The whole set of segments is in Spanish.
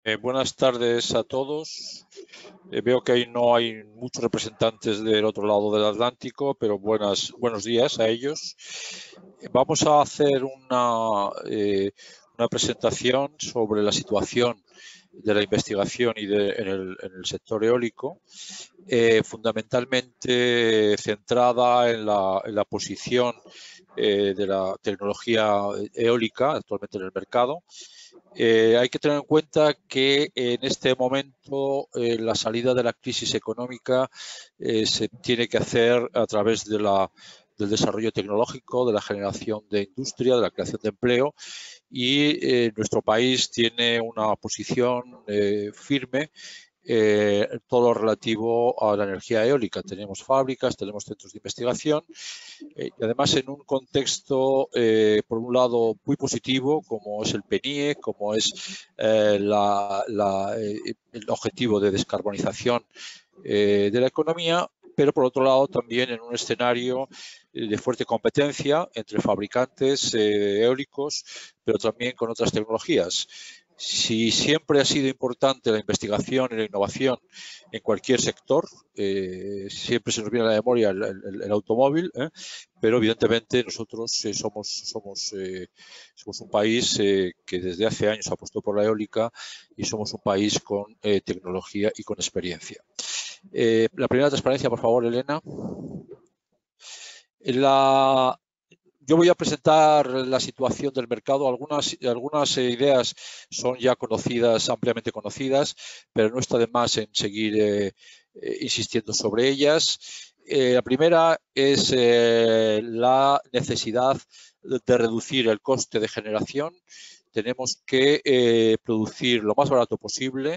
Buenas tardes a todos. Veo que ahí no hay muchos representantes del otro lado del Atlántico, pero buenos días a ellos. Vamos a hacer una presentación sobre la situación de la investigación en el sector eólico, fundamentalmente centrada en la posición de la tecnología eólica actualmente en el mercado. Hay que tener en cuenta que en este momento la salida de la crisis económica se tiene que hacer a través del desarrollo tecnológico, de la generación de industria, de la creación de empleo, y nuestro país tiene una posición firme todo lo relativo a la energía eólica. Tenemos fábricas, tenemos centros de investigación y además en un contexto, por un lado, muy positivo, como es el PNIE, como es el objetivo de descarbonización de la economía, pero por otro lado también en un escenario de fuerte competencia entre fabricantes eólicos, pero también con otras tecnologías. Si siempre ha sido importante la investigación y la innovación en cualquier sector, siempre se nos viene a la memoria el automóvil, pero evidentemente nosotros somos un país que desde hace años apostó por la eólica y somos un país con tecnología y con experiencia. La primera transparencia, por favor, Elena. Yo voy a presentar la situación del mercado. Algunas ideas son ya conocidas, ampliamente conocidas, pero no está de más en seguir insistiendo sobre ellas. La primera es la necesidad de reducir el coste de generación. Tenemos que producir lo más barato posible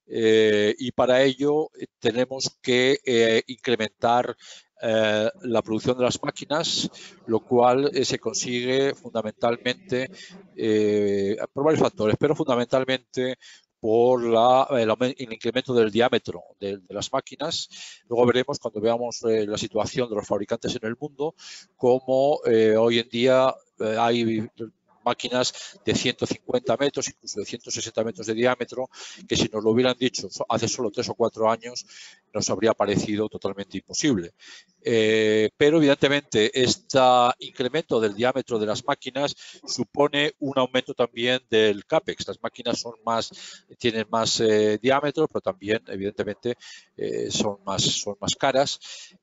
y para ello tenemos que incrementar la producción de las máquinas, lo cual se consigue fundamentalmente por varios factores, pero fundamentalmente por el incremento del diámetro de las máquinas. Luego veremos, cuando veamos la situación de los fabricantes en el mundo, cómo hoy en día hay máquinas de 150 metros, incluso de 160 metros de diámetro, que si nos lo hubieran dicho hace solo 3 o 4 años, nos habría parecido totalmente imposible. Pero evidentemente este incremento del diámetro de las máquinas supone un aumento también del CAPEX. Las máquinas tienen más diámetro, pero también evidentemente son más caras.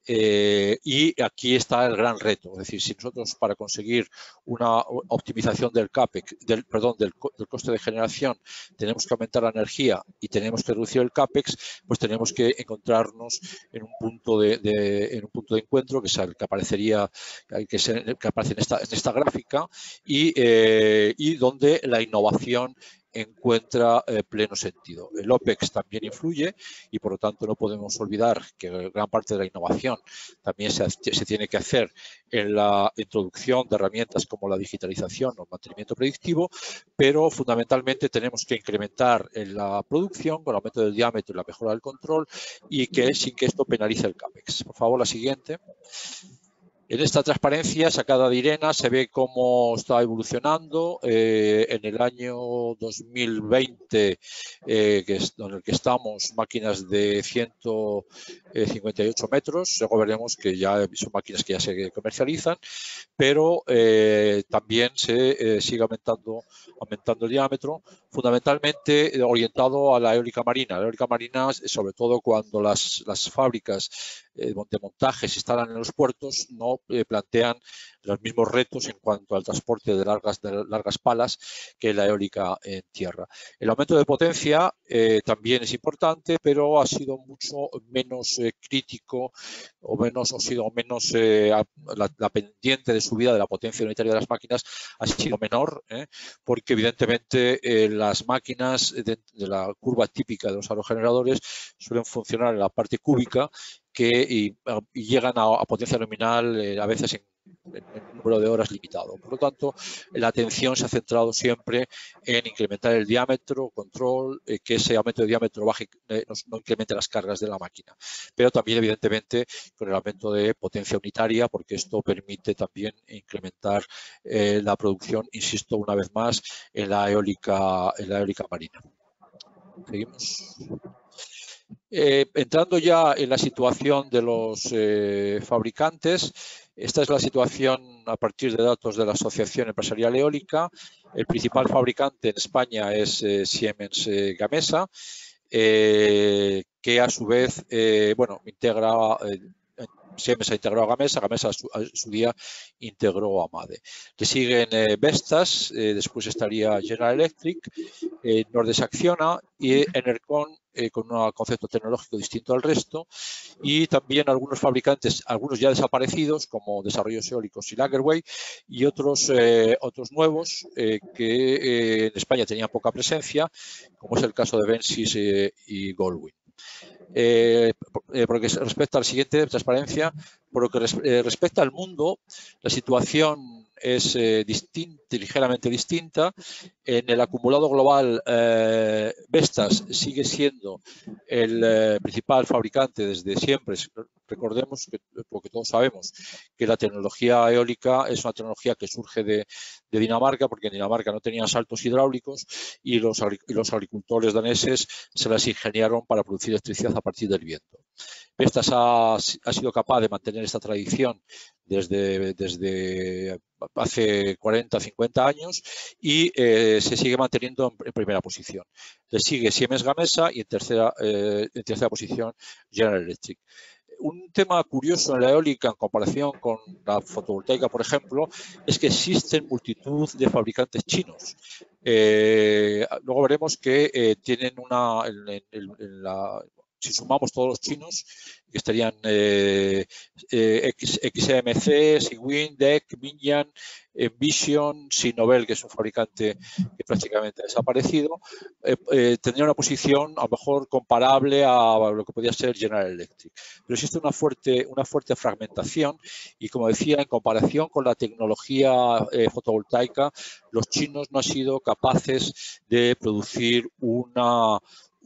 Y aquí está el gran reto. Es decir, si nosotros para conseguir una optimización del CAPEX, del coste de generación, tenemos que aumentar la energía y tenemos que reducir el CAPEX, pues tenemos que encontrarnos en un punto de encuentro que es el que aparecería, que aparece en esta gráfica y donde la innovación encuentra pleno sentido. El OPEX también influye y por lo tanto no podemos olvidar que gran parte de la innovación también se tiene que hacer en la introducción de herramientas como la digitalización o el mantenimiento predictivo, pero fundamentalmente tenemos que incrementar en la producción con el aumento del diámetro y la mejora del control y sin que esto penalice el CAPEX. Por favor, la siguiente. En esta transparencia sacada de IRENA se ve cómo está evolucionando. En el año 2020, en el que estamos, máquinas de 158 metros. Luego veremos que ya son máquinas que ya se comercializan, pero también se sigue aumentando el diámetro, fundamentalmente orientado a la eólica marina. La eólica marina, sobre todo cuando las fábricas de montaje se instalan en los puertos, no plantean los mismos retos en cuanto al transporte de largas palas que la eólica en tierra. El aumento de potencia también es importante, pero ha sido mucho menos crítico la pendiente de subida de la potencia unitaria de las máquinas ha sido menor, porque evidentemente las máquinas de la curva típica de los aerogeneradores suelen funcionar en la parte cúbica y llegan a potencia nominal a veces en un número de horas limitado. Por lo tanto, la atención se ha centrado siempre en incrementar el diámetro, control, que ese aumento de diámetro no incremente las cargas de la máquina. Pero también, evidentemente, con el aumento de potencia unitaria, porque esto permite también incrementar la producción, insisto una vez más, en la eólica marina. Seguimos. Entrando ya en la situación de los fabricantes, esta es la situación a partir de datos de la Asociación Empresarial Eólica. El principal fabricante en España es Siemens Gamesa, que a su vez, integra... Siemens ha integrado a Gamesa, Gamesa a su día integró a MADE. Le siguen Vestas, después estaría General Electric, Nordex Acciona y Enercon, con un concepto tecnológico distinto al resto, y también algunos fabricantes, algunos ya desaparecidos, como Desarrollos Eólicos y Lagerwey, y otros nuevos que en España tenían poca presencia, como es el caso de Vensis y Goldwyn. Por lo que respecta al siguiente, transparencia, por lo que respecta al mundo, la situación es ligeramente distinta. En el acumulado global, Vestas sigue siendo el principal fabricante desde siempre. Recordemos, porque todos sabemos, que la tecnología eólica es una tecnología que surge de Dinamarca, porque en Dinamarca no tenían saltos hidráulicos y los agricultores daneses se las ingeniaron para producir electricidad a partir del viento. Vestas ha sido capaz de mantener esta tradición desde hace 40, 50 años y se sigue manteniendo en primera posición. Le sigue Siemens Gamesa y en tercera posición General Electric. Un tema curioso en la eólica en comparación con la fotovoltaica, por ejemplo, es que existen multitud de fabricantes chinos. Luego veremos que tienen si sumamos todos los chinos, que estarían XMC, Siwin, DEC, Mingyang, Envision, Sinovel, que es un fabricante que prácticamente ha desaparecido, tendría una posición a lo mejor comparable a lo que podía ser General Electric. Pero existe una fuerte fragmentación y, como decía, en comparación con la tecnología fotovoltaica, los chinos no han sido capaces de producir no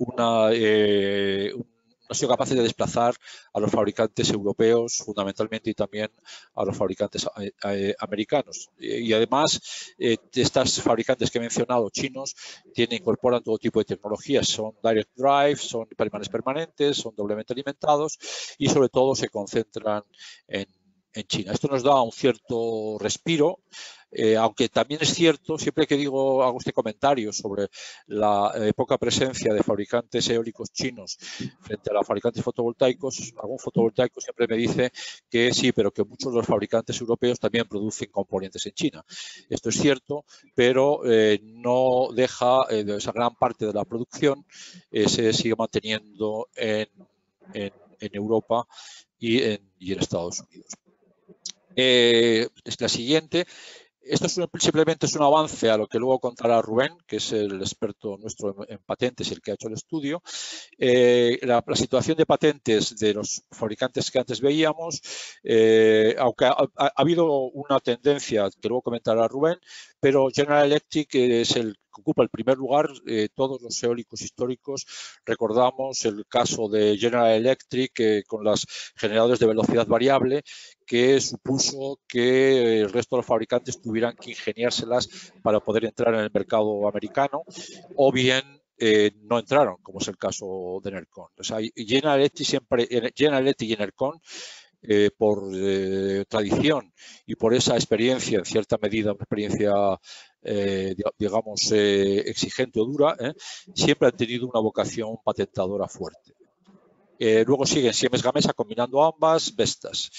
han sido capaces de desplazar a los fabricantes europeos fundamentalmente y también a los fabricantes americanos. Y además, estos fabricantes que he mencionado, chinos, incorporan todo tipo de tecnologías. Son direct drive, son permanentes, son doblemente alimentados y sobre todo se concentran en China. Esto nos da un cierto respiro. Aunque también es cierto, siempre que hago este comentario sobre la poca presencia de fabricantes eólicos chinos frente a los fabricantes fotovoltaicos, algún fotovoltaico siempre me dice que sí, pero que muchos de los fabricantes europeos también producen componentes en China. Esto es cierto, pero no deja esa gran parte de la producción se sigue manteniendo en Europa y en Estados Unidos. Es la siguiente. Esto simplemente es un avance a lo que luego contará Rubén, que es el experto nuestro en patentes y el que ha hecho el estudio. La situación de patentes de los fabricantes que antes veíamos, aunque ha habido una tendencia que luego comentará Rubén, pero General Electric es el que ocupa el primer lugar. Todos los eólicos históricos recordamos el caso de General Electric con los generadores de velocidad variable, que supuso que el resto de los fabricantes tuvieran que ingeniárselas para poder entrar en el mercado americano, o bien no entraron, como es el caso de Enercon. O sea, General Electric y Enercon, por tradición y por esa experiencia, en cierta medida, una experiencia digamos exigente o dura, siempre han tenido una vocación patentadora fuerte. Luego siguen Siemens Gamesa combinando ambas, Vestas.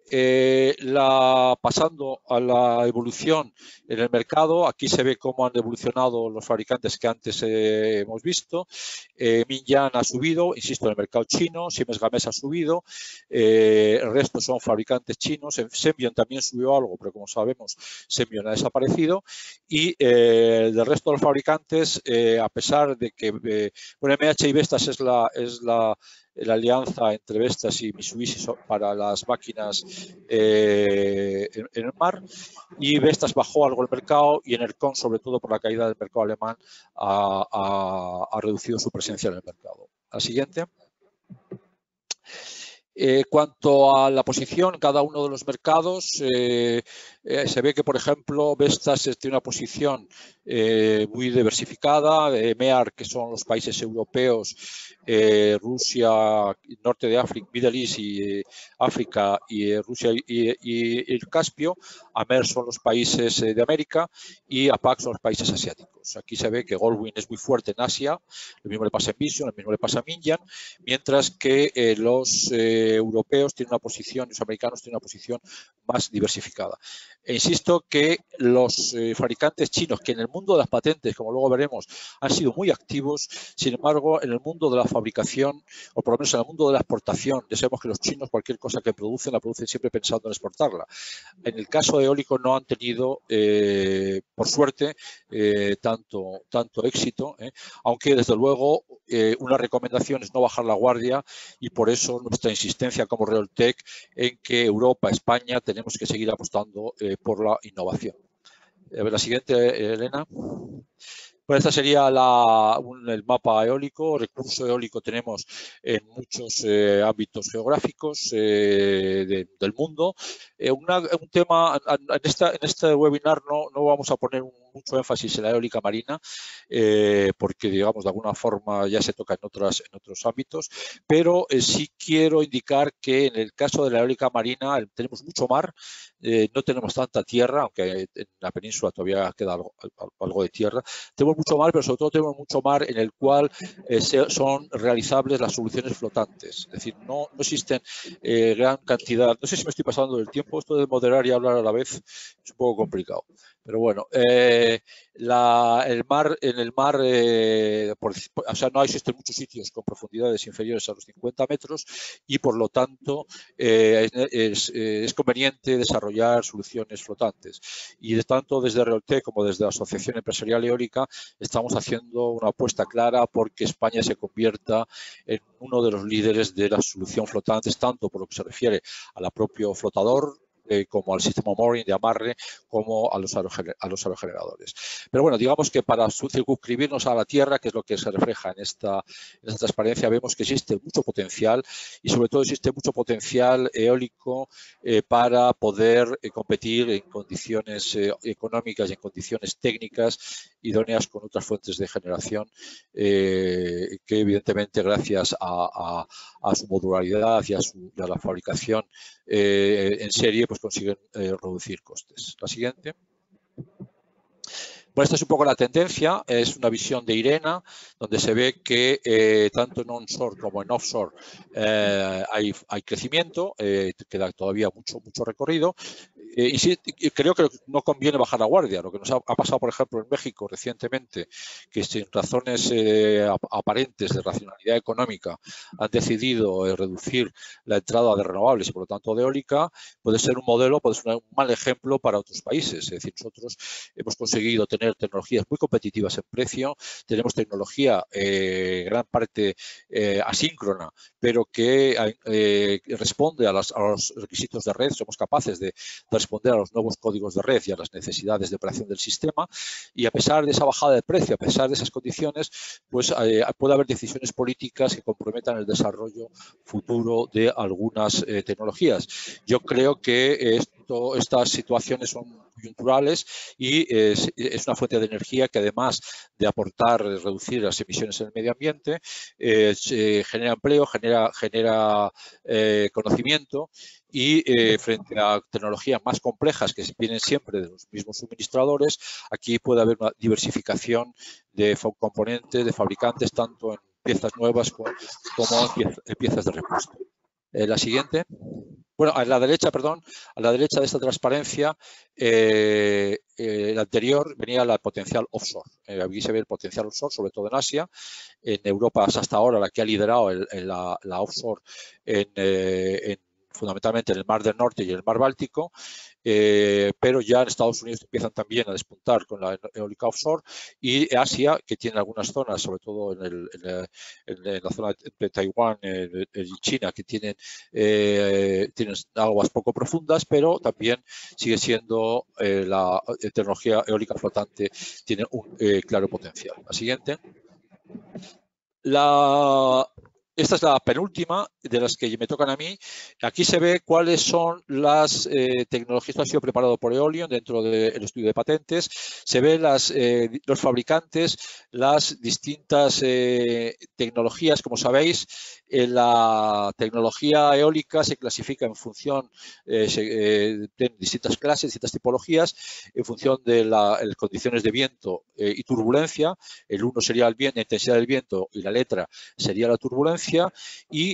Pasando a la evolución en el mercado, aquí se ve cómo han evolucionado los fabricantes que antes hemos visto. Mingyang ha subido, insisto, en el mercado chino, Siemens Gamesa ha subido, el resto son fabricantes chinos. Sembion también subió algo, pero como sabemos, Sembion ha desaparecido. Y del resto de los fabricantes, a pesar de que MH y Vestas es la alianza entre Vestas y Mitsubishi para las máquinas en el mar, y Vestas bajó algo el mercado y Enercon, sobre todo por la caída del mercado alemán, ha reducido su presencia en el mercado. La siguiente. Cuanto a la posición en cada uno de los mercados, Se ve que, por ejemplo, Vestas tiene una posición muy diversificada. MEAR, que son los países europeos, Rusia, norte de África, Middle East y África, y Rusia y el Caspio. AMER son los países de América y APAC son los países asiáticos. Aquí se ve que Goldwind es muy fuerte en Asia, lo mismo le pasa a Vision, lo mismo le pasa a Mingyang, mientras que los europeos tienen una posición, los americanos tienen una posición más diversificada. E insisto que los fabricantes chinos, que en el mundo de las patentes, como luego veremos, han sido muy activos, sin embargo, en el mundo de la fabricación, o por lo menos en el mundo de la exportación, ya sabemos que los chinos cualquier cosa que producen, la producen siempre pensando en exportarla. En el caso de eólico no han tenido, por suerte, tanto éxito, aunque desde luego una recomendación es no bajar la guardia, y por eso nuestra insistencia como Realtec en que Europa, España, tenemos que seguir apostando por la innovación. A ver, la siguiente, Elena. Pues esta sería el mapa eólico. Recurso eólico tenemos en muchos ámbitos geográficos del mundo. Un tema, en este webinar no vamos a poner mucho énfasis en la eólica marina, porque, digamos, de alguna forma ya se toca en otros ámbitos, pero sí quiero indicar que en el caso de la eólica marina tenemos mucho mar, no tenemos tanta tierra, aunque en la península todavía queda algo de tierra. Tenemos mucho mar, pero sobre todo tenemos mucho mar en el cual son realizables las soluciones flotantes. Es decir, no existen gran cantidad. No sé si me estoy pasando del tiempo. Esto de moderar y hablar a la vez es un poco complicado. Pero bueno, en el mar, o sea, no existen muchos sitios con profundidades inferiores a los 50 metros y, por lo tanto, es conveniente desarrollar soluciones flotantes. Y tanto desde Realtec como desde la Asociación Empresarial Eólica estamos haciendo una apuesta clara porque España se convierta en uno de los líderes de la solución flotantes, tanto por lo que se refiere a la propio flotador, como al sistema mooring de amarre, como a los aerogeneradores. Pero bueno, digamos que para circunscribirnos a la tierra, que es lo que se refleja en esta transparencia, vemos que existe mucho potencial y sobre todo existe mucho potencial eólico para poder competir en condiciones económicas y en condiciones técnicas idóneas con otras fuentes de generación que, evidentemente, gracias a su modularidad y a la fabricación en serie, pues consiguen reducir costes. La siguiente. Bueno, esta es un poco la tendencia, es una visión de IRENA, donde se ve que tanto en onshore como en offshore hay crecimiento, queda todavía mucho recorrido. Y creo que no conviene bajar la guardia. Lo que nos ha pasado, por ejemplo, en México recientemente, que sin razones aparentes de racionalidad económica han decidido reducir la entrada de renovables y, por lo tanto, de eólica, puede ser un modelo, puede ser un mal ejemplo para otros países. Es decir, nosotros hemos conseguido tener tecnologías muy competitivas en precio, tenemos tecnología gran parte asíncrona, pero que responde a los requisitos de red. Somos capaces de responder a los nuevos códigos de red y a las necesidades de operación del sistema, y a pesar de esa bajada de precio, a pesar de esas condiciones, pues puede haber decisiones políticas que comprometan el desarrollo futuro de algunas tecnologías. Yo creo que estas situaciones son coyunturales y es una fuente de energía que, además de aportar, reducir las emisiones en el medio ambiente, genera empleo, genera conocimiento, y frente a tecnologías más complejas que vienen siempre de los mismos suministradores, aquí puede haber una diversificación de componentes, de fabricantes, tanto en piezas nuevas como en piezas de repuesto. La siguiente. Bueno, a la derecha de esta transparencia, la anterior venía la potencial offshore. Aquí se ve el potencial offshore, sobre todo en Asia. En Europa es hasta ahora la que ha liderado la offshore fundamentalmente en el Mar del Norte y en el Mar Báltico, pero ya en Estados Unidos empiezan también a despuntar con la eólica offshore, y Asia, que tiene algunas zonas, sobre todo en la zona de Taiwán y China, que tienen aguas poco profundas, pero también sigue siendo la tecnología eólica flotante, tiene un claro potencial. La siguiente. esta es la penúltima de las que me tocan a mí. Aquí se ve cuáles son las tecnologías. Esto ha sido preparado por Eolion dentro del estudio de patentes. Se ven los fabricantes, las distintas tecnologías. Como sabéis, la tecnología eólica se clasifica en función de distintas clases, distintas tipologías, en función de las condiciones de viento y turbulencia. El uno sería el viento, la intensidad del viento, y la letra sería la turbulencia. Y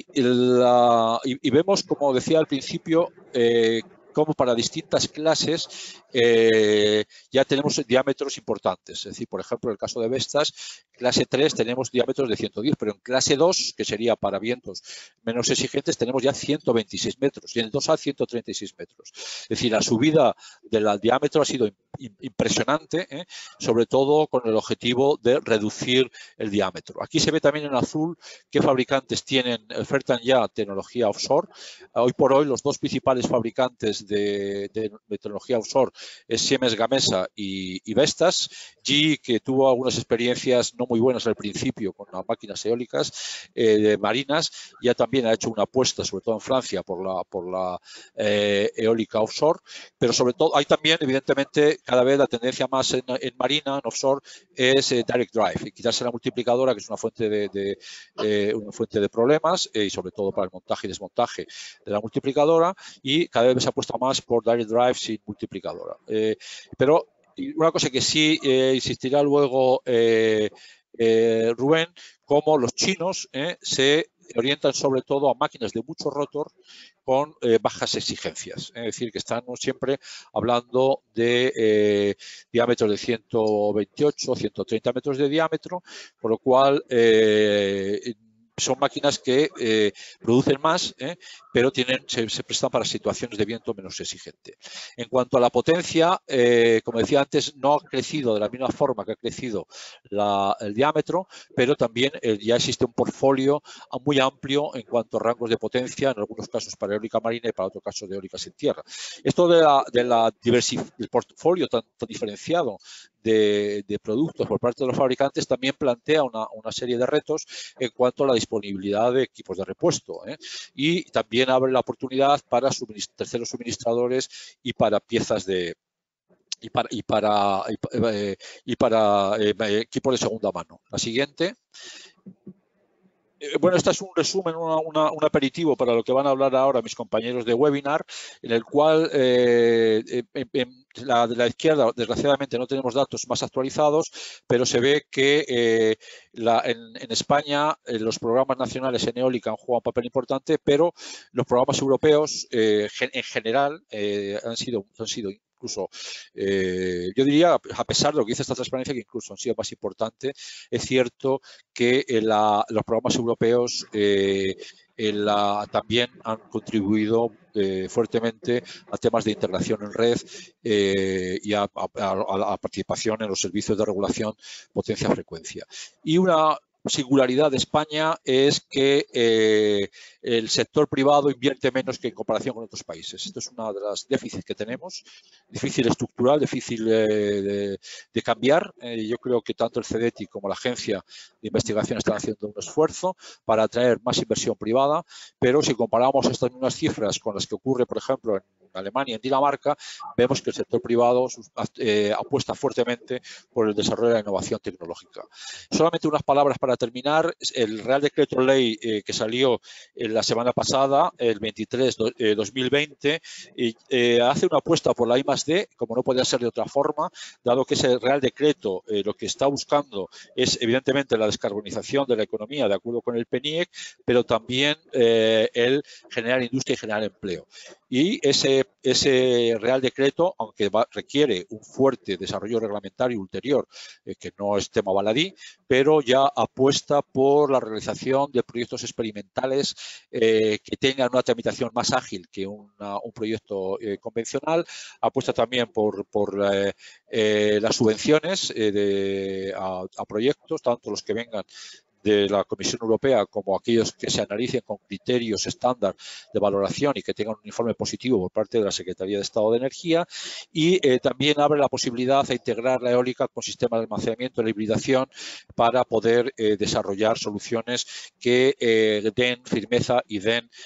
vemos, como decía al principio, como para distintas clases ya tenemos diámetros importantes. Es decir, por ejemplo, en el caso de Vestas, clase 3 tenemos diámetros de 110, pero en clase 2, que sería para vientos menos exigentes, tenemos ya 126 metros y en el 2A 136 metros. Es decir, la subida del diámetro ha sido impresionante, sobre todo con el objetivo de reducir el diámetro. Aquí se ve también en azul qué fabricantes ofertan ya tecnología offshore. Hoy por hoy los dos principales fabricantes de tecnología offshore es Siemens Gamesa y Vestas. GE, que tuvo algunas experiencias no muy buenas al principio con las máquinas eólicas marinas, ya también ha hecho una apuesta, sobre todo en Francia, por la eólica offshore, pero sobre todo hay también, evidentemente, cada vez la tendencia más en marina, en offshore, es direct drive, y quitarse la multiplicadora, que es una fuente de problemas, y sobre todo para el montaje y desmontaje de la multiplicadora, y cada vez se apuesta más por direct drive sin multiplicadora. Pero una cosa que sí insistirá luego Rubén, como los chinos se orientan sobre todo a máquinas de mucho rotor con bajas exigencias. Es decir, que estamos siempre hablando de diámetros de 128, 130 metros de diámetro, por lo cual son máquinas que producen más, pero se prestan para situaciones de viento menos exigente. En cuanto a la potencia, como decía antes, no ha crecido de la misma forma que ha crecido el diámetro, pero también ya existe un portfolio muy amplio en cuanto a rangos de potencia, en algunos casos para eólica marina y para otros casos de eólicas en tierra. Esto del portfolio tan diferenciado de productos por parte de los fabricantes también plantea una serie de retos en cuanto a la disponibilidad de equipos de repuesto, y también abre la oportunidad para terceros suministradores y para piezas y para equipos de segunda mano. La siguiente. Bueno, este es un resumen, un aperitivo para lo que van a hablar ahora mis compañeros de webinar, en el cual de la izquierda, desgraciadamente, no tenemos datos más actualizados, pero se ve que en España los programas nacionales en eólica han jugado un papel importante, pero los programas europeos en general han sido incluso, yo diría, a pesar de lo que dice esta transparencia, que incluso han sido más importantes. Es cierto que los programas europeos también han contribuido fuertemente a temas de integración en red y a participación en los servicios de regulación potencia-frecuencia. Y una singularidad de España es que el sector privado invierte menos que en comparación con otros países. Esto es una de las déficits que tenemos, difícil estructural, difícil de cambiar. Yo creo que tanto el CEDETI como la agencia de investigación están haciendo un esfuerzo para atraer más inversión privada, pero si comparamos estas mismas cifras con las que ocurre, por ejemplo, en Alemania, en Dinamarca, vemos que el sector privado apuesta fuertemente por el desarrollo de la innovación tecnológica. Solamente unas palabras para terminar. El Real Decreto Ley que salió la semana pasada, el 23/2020, hace una apuesta por la I+D, como no podía ser de otra forma, dado que ese Real Decreto lo que está buscando es evidentemente la descarbonización de la economía de acuerdo con el PNIEC, pero también el generar industria y generar empleo. Y ese Real Decreto, aunque requiere un fuerte desarrollo reglamentario ulterior, que no es tema baladí, pero ya apuesta por la realización de proyectos experimentales que tengan una tramitación más ágil que un proyecto convencional. Apuesta también por las subvenciones a proyectos, tanto los que vengan de la Comisión Europea como aquellos que se analicen con criterios estándar de valoración y que tengan un informe positivo por parte de la Secretaría de Estado de Energía, y también abre la posibilidad de integrar la eólica con sistemas de almacenamiento de la hibridación para poder desarrollar soluciones que den firmeza y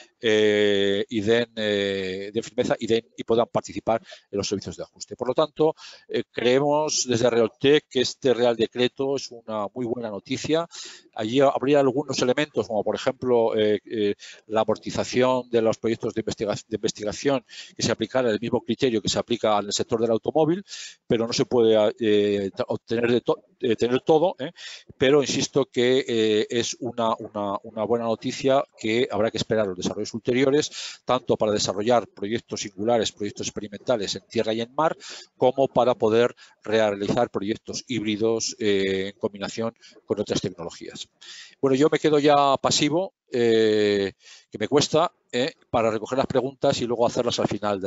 puedan participar en los servicios de ajuste. Por lo tanto, creemos desde Realtec que este Real Decreto es una muy buena noticia. Allí habría algunos elementos, como por ejemplo la amortización de los proyectos de investigación, que se aplicara el mismo criterio que se aplica en el sector del automóvil, pero no se puede obtener tener todo, pero insisto que es una buena noticia, que habrá que esperar los desarrollos ulteriores, tanto para desarrollar proyectos singulares, proyectos experimentales en tierra y en mar, como para poder realizar proyectos híbridos en combinación con otras tecnologías. Bueno, yo me quedo ya pasivo, que me cuesta, para recoger las preguntas y luego hacerlas al final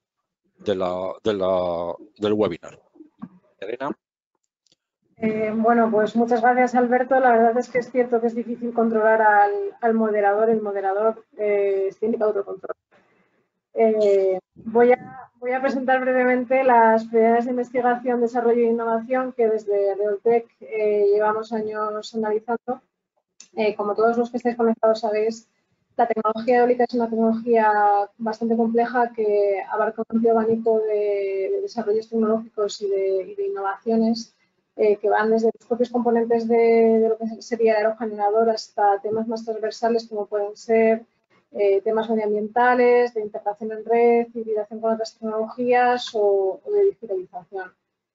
del webinar. Elena. Bueno, pues muchas gracias, Alberto. La verdad es que es cierto que es difícil controlar al moderador. El moderador tiene autocontrol. Voy a presentar brevemente las prioridades de investigación, desarrollo e innovación que desde Realtec llevamos años analizando. Como todos los que estáis conectados sabéis, la tecnología eólica es una tecnología bastante compleja que abarca un amplio abanico de desarrollos tecnológicos y de innovaciones que van desde los propios componentes de lo que sería el aerogenerador hasta temas más transversales como pueden ser temas medioambientales, de integración en red, hibridación con otras tecnologías o de digitalización.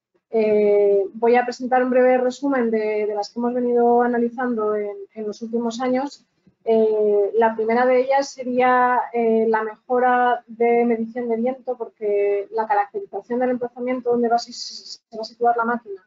Voy a presentar un breve resumen de las que hemos venido analizando en los últimos años. La primera de ellas sería la mejora de medición de viento, porque la caracterización del emplazamiento donde se va a situar la máquina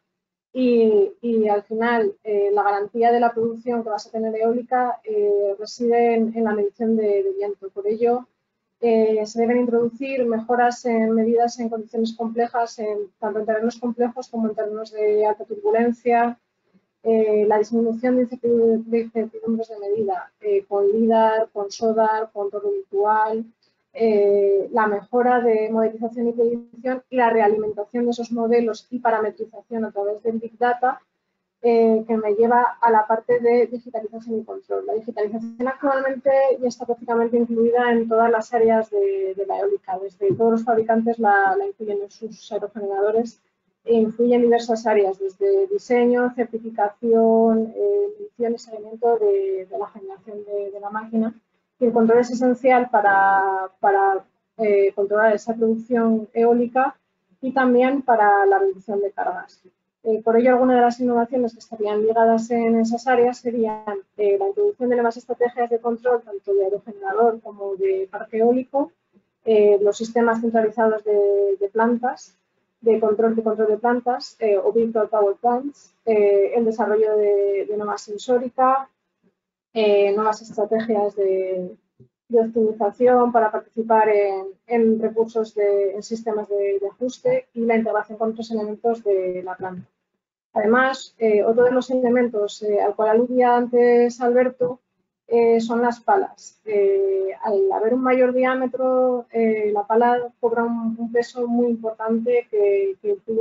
y al final la garantía de la producción que vas a tener eólica reside en la medición de viento. Por ello, se deben introducir mejoras en medidas en condiciones complejas, tanto en terrenos complejos como en terrenos de alta turbulencia, la disminución de incertidumbres de medida con LIDAR, con SODAR, con torre virtual, la mejora de modelización y predicción y la realimentación de esos modelos y parametrización a través del Big Data, que me lleva a la parte de digitalización y control. La digitalización actualmente ya está prácticamente incluida en todas las áreas de la eólica. Desde todos los fabricantes la incluyen en sus aerogeneradores e influye en diversas áreas, desde diseño, certificación, medición y seguimiento de la generación de la máquina. Y el control es esencial para controlar esa producción eólica y también para la reducción de cargas. Por ello, algunas de las innovaciones que estarían ligadas en esas áreas serían la introducción de nuevas estrategias de control, tanto de aerogenerador como de parque eólico, los sistemas centralizados de plantas, de control de plantas o Virtual Power Plants, el desarrollo de nueva sensórica, nuevas estrategias de optimización para participar en recursos en sistemas de ajuste y la integración con otros elementos de la planta. Además, otro de los elementos al cual aludía antes Alberto son las palas. Al haber un mayor diámetro, la pala cobra un peso muy importante que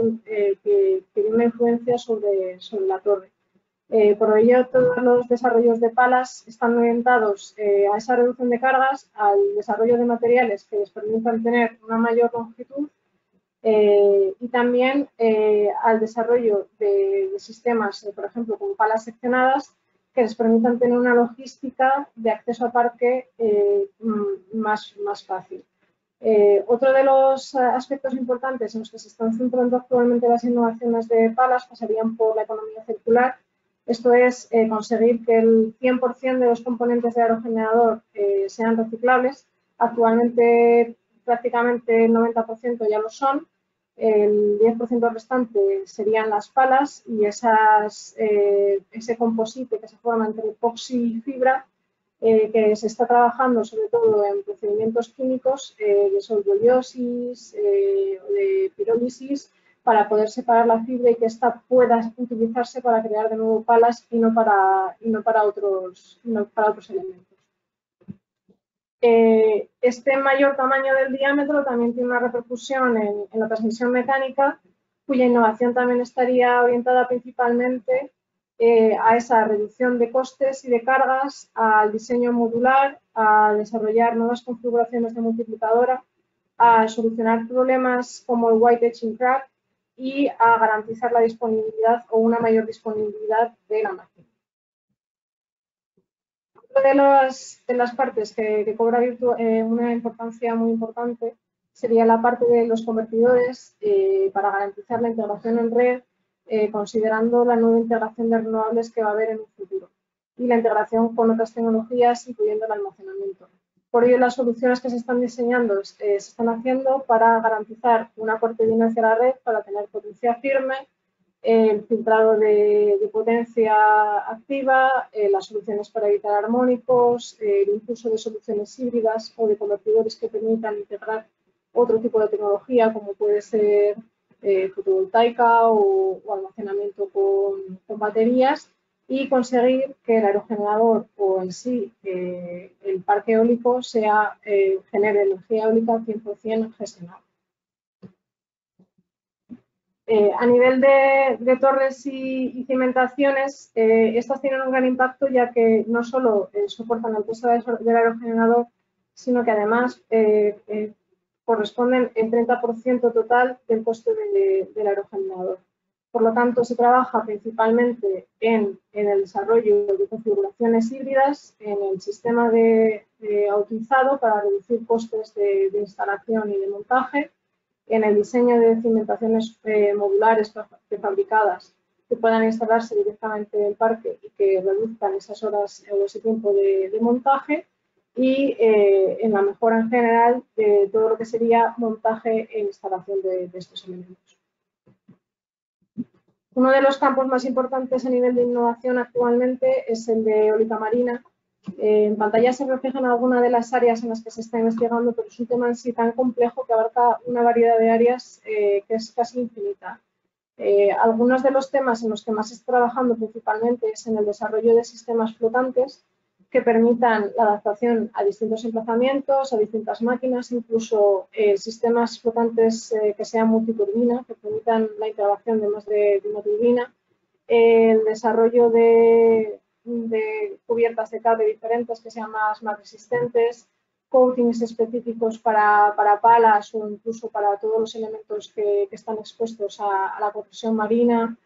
tiene una influencia sobre la torre. Por ello, todos los desarrollos de palas están orientados a esa reducción de cargas, al desarrollo de materiales que les permitan tener una mayor longitud y también al desarrollo de sistemas, por ejemplo, con palas seccionadas, que les permitan tener una logística de acceso a parque más fácil. Otro de los aspectos importantes en los que se están centrando actualmente las innovaciones de palas pasarían por la economía circular. Esto es conseguir que el 100% de los componentes de aerogenerador sean reciclables. Actualmente prácticamente el 90% ya lo son. El 10% restante serían las palas y ese composite que se forma entre epoxi y fibra, que se está trabajando sobre todo en procedimientos químicos de solvoliosis, de pirólisis, para poder separar la fibra y que ésta pueda utilizarse para crear de nuevo palas y no para otros elementos. Este mayor tamaño del diámetro también tiene una repercusión en la transmisión mecánica, cuya innovación también estaría orientada principalmente a esa reducción de costes y de cargas, al diseño modular, a desarrollar nuevas configuraciones de multiplicadora, a solucionar problemas como el white etching crack y a garantizar la disponibilidad o una mayor disponibilidad de la máquina. Otra de las partes que cobra una importancia muy importante sería la parte de los convertidores para garantizar la integración en red, considerando la nueva integración de renovables que va a haber en un futuro y la integración con otras tecnologías, incluyendo el almacenamiento. Por ello, las soluciones que se están diseñando se están haciendo para garantizar un aporte bien hacia la red, para tener potencia firme, el filtrado de potencia activa, las soluciones para evitar armónicos, el incluso de soluciones híbridas o de convertidores que permitan integrar otro tipo de tecnología, como puede ser fotovoltaica o almacenamiento con baterías, y conseguir que el aerogenerador o en sí el parque eólico genere energía eólica 100% gestionada. A nivel de torres y cimentaciones, estas tienen un gran impacto, ya que no solo soportan el peso del aerogenerador, sino que además corresponden el 30% total del coste del aerogenerador. Por lo tanto, se trabaja principalmente en el desarrollo de configuraciones híbridas, en el sistema de autoizado para reducir costes de instalación y de montaje, en el diseño de cimentaciones modulares prefabricadas que puedan instalarse directamente en el parque y que reduzcan esas horas o ese tiempo de montaje, y en la mejora en general de todo lo que sería montaje e instalación de estos elementos. Uno de los campos más importantes a nivel de innovación actualmente es el de eólica marina. En pantalla se reflejan algunas de las áreas en las que se está investigando, pero es un tema en sí tan complejo que abarca una variedad de áreas que es casi infinita. Algunos de los temas en los que más se está trabajando principalmente es en el desarrollo de sistemas flotantes que permitan la adaptación a distintos emplazamientos, a distintas máquinas, incluso sistemas flotantes que sean multiturbina, que permitan la integración de más de una turbina, el desarrollo de cubiertas de cable diferentes que sean más resistentes, coatings específicos para palas o incluso para todos los elementos que están expuestos a la corrosión marina,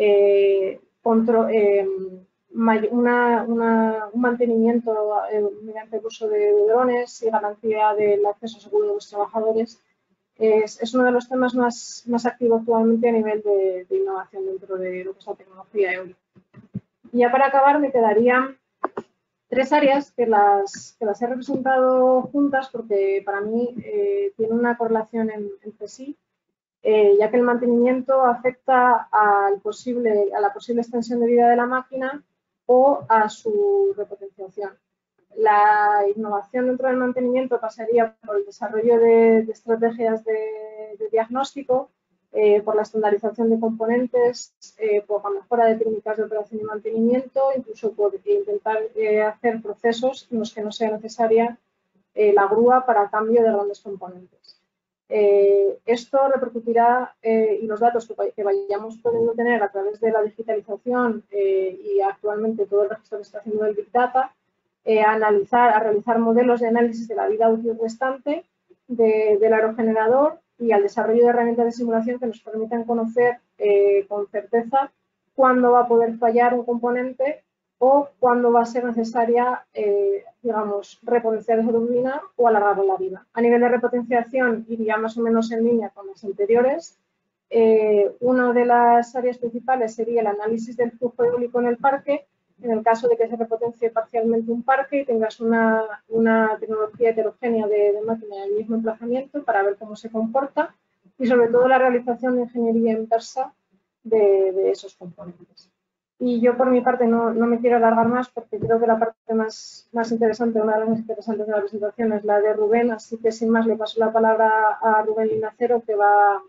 un mantenimiento mediante el uso de drones y garantía del acceso seguro de los trabajadores. Es uno de los temas más activos actualmente a nivel de innovación dentro de lo que es la tecnología eólica. Y ya para acabar me quedarían tres áreas que las he representado juntas porque para mí tienen una correlación entre sí, ya que el mantenimiento afecta a la posible extensión de vida de la máquina o a su repotenciación. La innovación dentro del mantenimiento pasaría por el desarrollo de estrategias de diagnóstico, por la estandarización de componentes, por la mejora de técnicas de operación y mantenimiento, incluso por intentar hacer procesos en los que no sea necesaria la grúa para cambio de grandes componentes. Esto repercutirá y los datos que vayamos pudiendo tener a través de la digitalización y actualmente todo el registro que está haciendo el Big Data, a realizar modelos de análisis de la vida útil restante del aerogenerador y al desarrollo de herramientas de simulación que nos permitan conocer con certeza cuándo va a poder fallar un componente o cuándo va a ser necesaria, digamos, repotenciar esa turbina o alargar la vida. A nivel de repotenciación iría más o menos en línea con las anteriores. Una de las áreas principales sería el análisis del flujo eólico en el parque, en el caso de que se repotencie parcialmente un parque y tengas una tecnología heterogénea de máquina en el mismo emplazamiento para ver cómo se comporta, y sobre todo la realización de ingeniería inversa de esos componentes. Y yo por mi parte no me quiero alargar más porque creo que la parte más interesante, una de las más interesantes de la presentación es la de Rubén, así que sin más le paso la palabra a Rubén Linacero, que va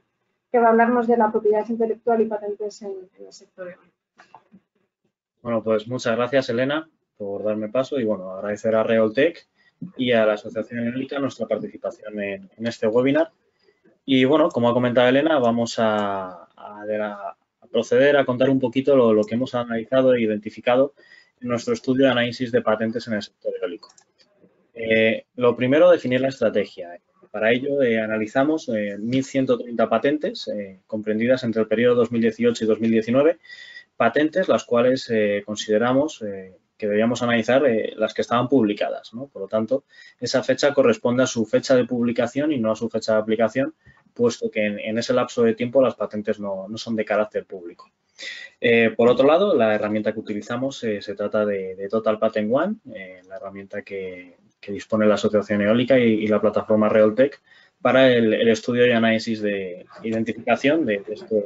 que va a hablarnos de la propiedad intelectual y patentes en el sector eólico. Bueno, pues muchas gracias, Elena, por darme paso y, bueno, agradecer a Realtec y a la Asociación Eólica nuestra participación en este webinar. Y, bueno, como ha comentado Elena, vamos a proceder a contar un poquito lo que hemos analizado e identificado en nuestro estudio de análisis de patentes en el sector eólico. Lo primero, definir la estrategia. Para ello, analizamos 1.130 patentes comprendidas entre el periodo 2018 y 2019, patentes las cuales consideramos que debíamos analizar las que estaban publicadas, ¿no? Por lo tanto, esa fecha corresponde a su fecha de publicación y no a su fecha de aplicación, puesto que en ese lapso de tiempo las patentes no son de carácter público. Por otro lado, la herramienta que utilizamos se trata de Total Patent One, la herramienta que dispone la Asociación Eólica y la plataforma Realtec para el estudio y análisis de identificación de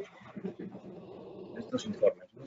estos informes, ¿no?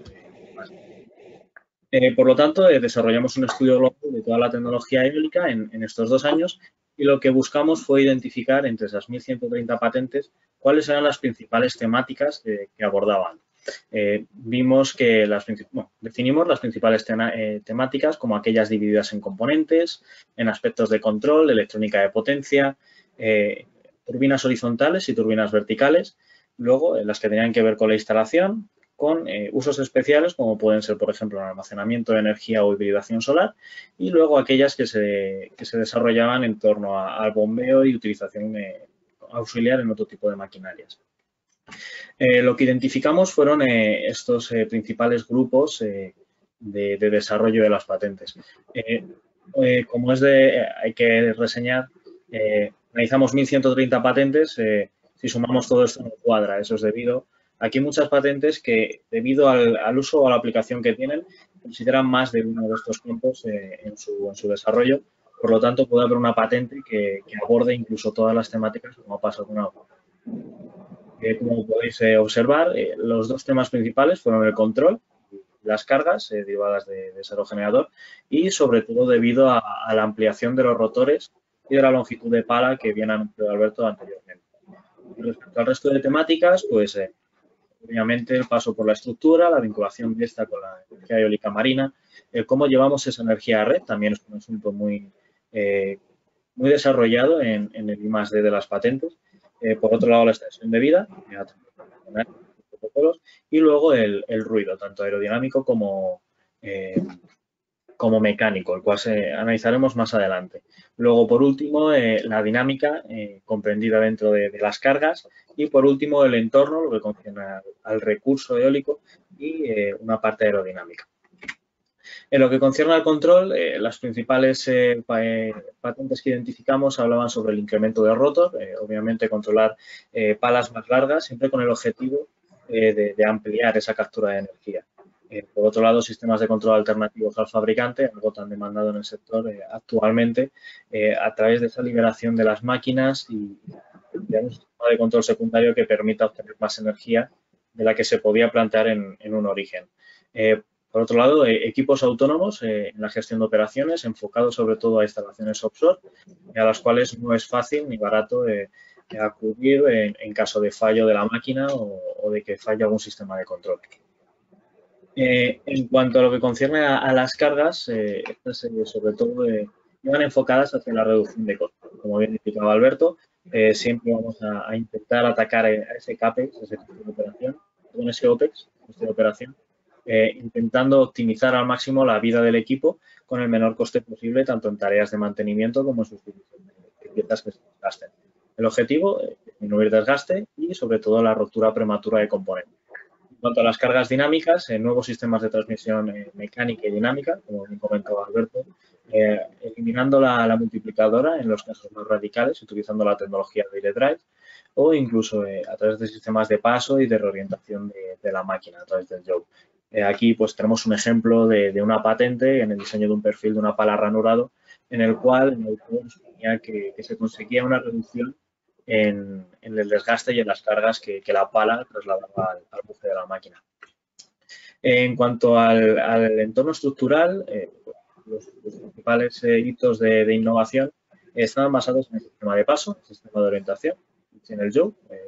Por lo tanto, desarrollamos un estudio global de toda la tecnología eólica en estos 2 años y lo que buscamos fue identificar entre esas 1.130 patentes cuáles eran las principales temáticas que abordaban. Vimos que definimos las principales temáticas como aquellas divididas en componentes, en aspectos de control, electrónica de potencia, turbinas horizontales y turbinas verticales, luego las que tenían que ver con la instalación, con usos especiales como pueden ser, por ejemplo, el almacenamiento de energía o hibridación solar, y luego aquellas que se desarrollaban en torno al bombeo y utilización auxiliar en otro tipo de maquinarias. Lo que identificamos fueron estos principales grupos de desarrollo de las patentes. Como hay que reseñar, analizamos 1.130 patentes, si sumamos todo esto no cuadra, eso es debido a que hay muchas patentes que, debido al uso o a la aplicación que tienen, consideran más de uno de estos campos en su desarrollo. Por lo tanto, puede haber una patente que aborde incluso todas las temáticas, como pasa con una. Como podéis observar, los 2 temas principales fueron el control, las cargas derivadas de ese aerogenerador y, sobre todo, debido a la ampliación de los rotores y de la longitud de pala que bien anunciado Alberto anteriormente. Y respecto al resto de temáticas, pues obviamente el paso por la estructura, la vinculación de esta con la energía eólica marina, cómo llevamos esa energía a red, también es un asunto muy desarrollado en el I+D de las patentes. Por otro lado, la extensión de vida, y luego el ruido, tanto aerodinámico como mecánico, el cual analizaremos más adelante. Luego, por último, la dinámica comprendida dentro de las cargas y, por último, el entorno, lo que concierne al recurso eólico y una parte aerodinámica. En lo que concierne al control, las principales patentes que identificamos hablaban sobre el incremento del rotor, obviamente controlar palas más largas, siempre con el objetivo de ampliar esa captura de energía. Por otro lado, sistemas de control alternativos al fabricante, algo tan demandado en el sector actualmente, a través de esa liberación de las máquinas y de un sistema de control secundario que permita obtener más energía de la que se podía plantear en un origen. Por otro lado, equipos autónomos en la gestión de operaciones, enfocados sobre todo a instalaciones offshore, a las cuales no es fácil ni barato acudir en caso de fallo de la máquina o de que falle algún sistema de control. En cuanto a lo que concierne a las cargas, estas sobre todo iban enfocadas hacia la reducción de costos. Como bien indicaba Alberto, siempre vamos a intentar atacar a ese CAPEX, ese coste de operación, con ese OPEX, coste de operación, intentando optimizar al máximo la vida del equipo con el menor coste posible, tanto en tareas de mantenimiento como en sustitución de piezas que se desgasten. El objetivo es disminuir desgaste y, sobre todo, la ruptura prematura de componentes. En cuanto a las cargas dinámicas, nuevos sistemas de transmisión mecánica y dinámica, como bien comentaba Alberto, eliminando la multiplicadora en los casos más radicales, utilizando la tecnología de Direct Drive, o incluso a través de sistemas de paso y de reorientación de la máquina a través del job. Aquí pues tenemos un ejemplo de una patente en el diseño de un perfil de una pala ranurado, en el cual el autor suponía que se conseguía una reducción en el desgaste y en las cargas que la pala trasladaba al buje de la máquina. En cuanto al entorno estructural, los principales hitos de innovación estaban basados en el sistema de paso, el sistema de orientación, en el job,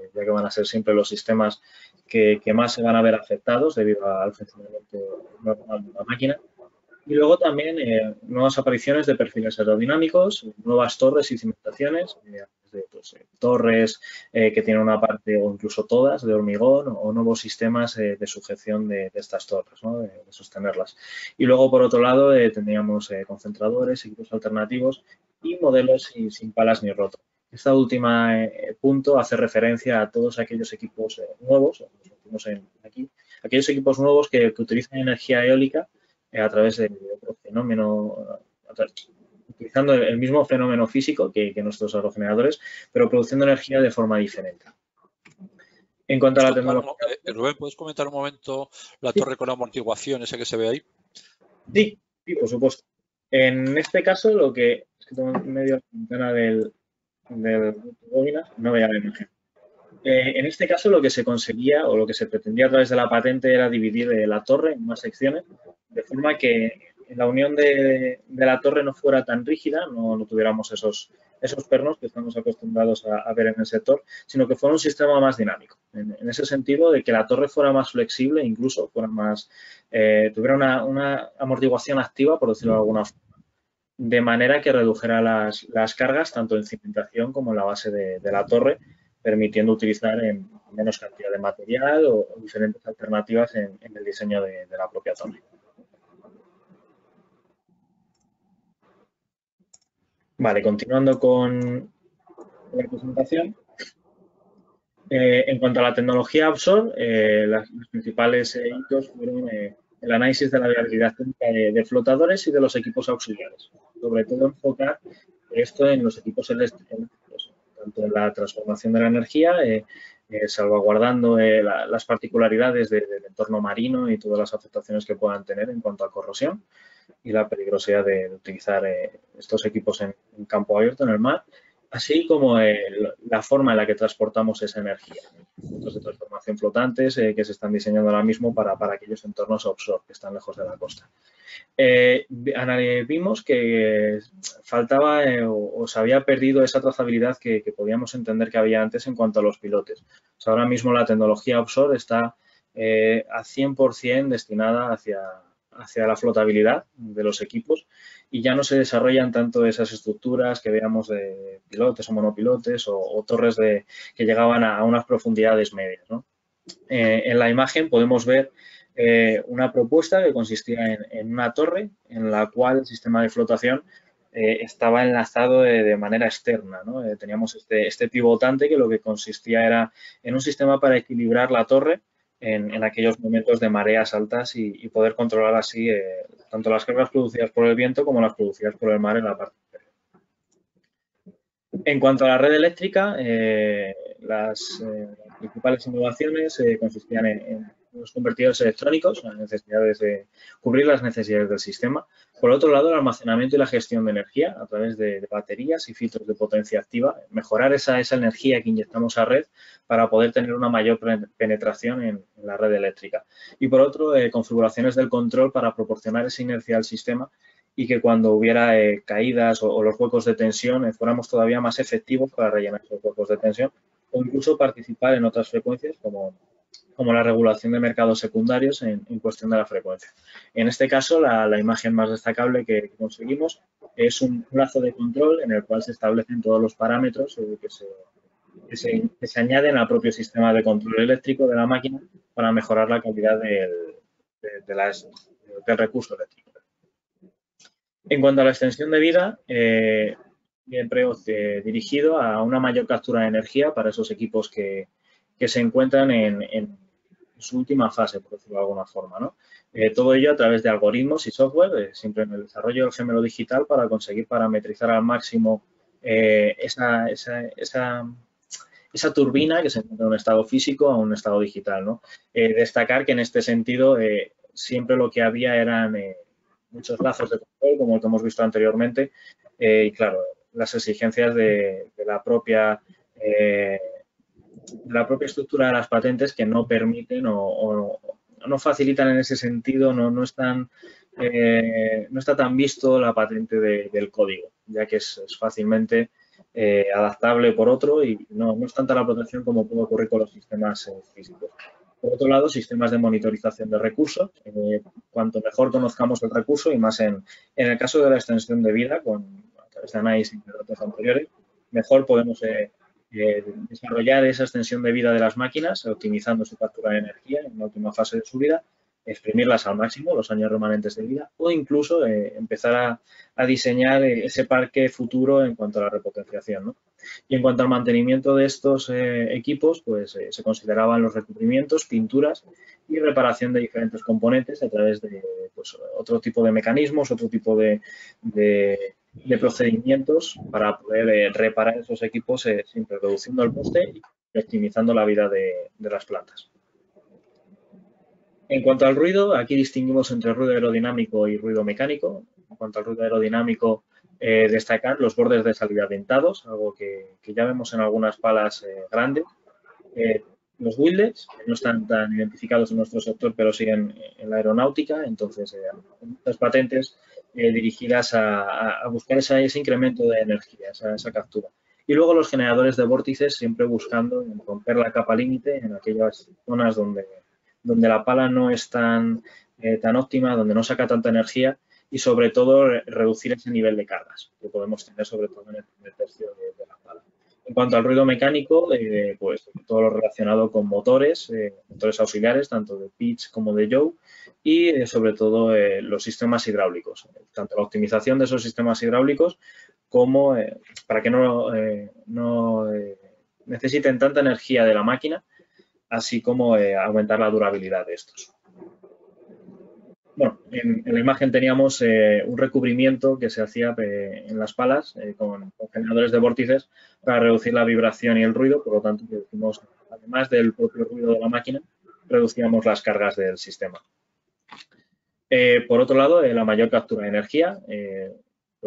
ya que van a ser siempre los sistemas que más se van a ver afectados debido al funcionamiento normal de la máquina. Y luego también nuevas apariciones de perfiles aerodinámicos, nuevas torres y cimentaciones, torres que tienen una parte o incluso todas de hormigón o nuevos sistemas de sujeción de estas torres, ¿no? de sostenerlas. Y luego, por otro lado, tendríamos concentradores, equipos alternativos y modelos sin palas ni rotor. Esta última punto hace referencia a todos aquellos equipos nuevos, aquí, aquellos equipos nuevos que utilizan energía eólica a través de otro fenómeno, utilizando el mismo fenómeno físico que nuestros aerogeneradores, pero produciendo energía de forma diferente. En cuanto a la tecnología... Rubén, ¿puedes comentar un momento la torre con amortiguación, esa que se ve ahí? Sí, por supuesto. En este caso, lo que... Es que tengo en medio la ventana del bobina, no veía la imagen. En este caso, lo que se conseguía o lo que se pretendía a través de la patente era dividir la torre en más secciones, de forma que la unión de la torre no fuera tan rígida, no tuviéramos esos pernos que estamos acostumbrados a ver en el sector, sino que fuera un sistema más dinámico. En ese sentido, de que la torre fuera más flexible, incluso fuera más, tuviera una amortiguación activa, por decirlo de alguna forma, de manera que redujera las cargas tanto en cimentación como en la base de la torre, permitiendo utilizar en menos cantidad de material o diferentes alternativas en el diseño de la propia torre. Vale, continuando con la presentación. En cuanto a la tecnología offshore, los principales hitos fueron el análisis de la viabilidad técnica de flotadores y de los equipos auxiliares. Sobre todo enfocar esto en los equipos eléctricos, tanto en la transformación de la energía, salvaguardando las particularidades del entorno marino y todas las afectaciones que puedan tener en cuanto a corrosión y la peligrosidad de utilizar estos equipos en campo abierto, en el mar, así como la forma en la que transportamos esa energía. Puntos de transformación flotantes que se están diseñando ahora mismo para aquellos entornos offshore que están lejos de la costa. Vimos que faltaba o se había perdido esa trazabilidad que podíamos entender que había antes en cuanto a los pilotes. O sea, ahora mismo la tecnología offshore está a 100% destinada hacia la flotabilidad de los equipos y ya no se desarrollan tanto esas estructuras que veamos de pilotes o monopilotes o torres que llegaban a unas profundidades medias, ¿no? En la imagen podemos ver una propuesta que consistía en una torre en la cual el sistema de flotación estaba enlazado de manera externa, ¿no? Teníamos este pivotante que lo que consistía era en un sistema para equilibrar la torre en aquellos momentos de mareas altas y poder controlar así tanto las cargas producidas por el viento como las producidas por el mar en la parte inferior. En cuanto a la red eléctrica, las principales innovaciones consistían en los convertidores electrónicos, las necesidades de cubrir las necesidades del sistema. Por otro lado, el almacenamiento y la gestión de energía a través de baterías y filtros de potencia activa, mejorar esa energía que inyectamos a red para poder tener una mayor penetración en la red eléctrica. Y por otro, configuraciones del control para proporcionar esa inercia al sistema y que cuando hubiera caídas o los huecos de tensión fuéramos todavía más efectivos para rellenar esos huecos de tensión o incluso participar en otras frecuencias como la regulación de mercados secundarios en cuestión de la frecuencia. En este caso, la imagen más destacable que conseguimos es un lazo de control en el cual se establecen todos los parámetros que se añaden al propio sistema de control eléctrico de la máquina para mejorar la calidad del recurso eléctrico. En cuanto a la extensión de vida, siempre dirigido a una mayor captura de energía para esos equipos que se encuentran en su última fase, por decirlo de alguna forma, ¿no? Todo ello a través de algoritmos y software, siempre en el desarrollo del gemelo digital para conseguir parametrizar al máximo esa turbina que se encuentra en un estado físico a un estado digital, ¿no? Destacar que en este sentido siempre lo que había eran muchos lazos de control, como el que hemos visto anteriormente, y claro, las exigencias de la propia estructura de las patentes que no permiten o no facilitan en ese sentido, no está tan visto la patente del código, ya que es fácilmente adaptable por otro y no es tanta la protección como puede ocurrir con los sistemas físicos. Por otro lado, sistemas de monitorización de recursos. Cuanto mejor conozcamos el recurso y más en el caso de la extensión de vida, a través de análisis de datos anteriores, mejor podemos desarrollar esa extensión de vida de las máquinas, optimizando su captura de energía en la última fase de su vida, exprimirlas al máximo, los años remanentes de vida, o incluso empezar a diseñar ese parque futuro en cuanto a la repotenciación, ¿no? Y en cuanto al mantenimiento de estos equipos, pues se consideraban los recubrimientos, pinturas y reparación de diferentes componentes a través de pues, otro tipo de mecanismos, otro tipo de procedimientos para poder reparar esos equipos siempre reduciendo el coste y optimizando la vida de las plantas. En cuanto al ruido, aquí distinguimos entre ruido aerodinámico y ruido mecánico. En cuanto al ruido aerodinámico, destacar los bordes de salida dentados, algo que ya vemos en algunas palas grandes. Los wheelets, que no están tan identificados en nuestro sector, pero siguen en la aeronáutica, entonces muchas patentes dirigidas a buscar ese incremento de energía, esa captura. Y luego los generadores de vórtices, siempre buscando romper la capa límite en aquellas zonas donde la pala no es tan óptima, donde no saca tanta energía y sobre todo reducir ese nivel de cargas que podemos tener sobre todo en el primer tercio de la pala. En cuanto al ruido mecánico, pues todo lo relacionado con motores auxiliares, tanto de pitch como de yaw, y sobre todo los sistemas hidráulicos, tanto la optimización de esos sistemas hidráulicos como para que no necesiten tanta energía de la máquina, así como aumentar la durabilidad de estos. Bueno, en la imagen teníamos un recubrimiento que se hacía en las palas con generadores de vórtices para reducir la vibración y el ruido, por lo tanto, además del propio ruido de la máquina, reducíamos las cargas del sistema. Por otro lado, la mayor captura de energía, en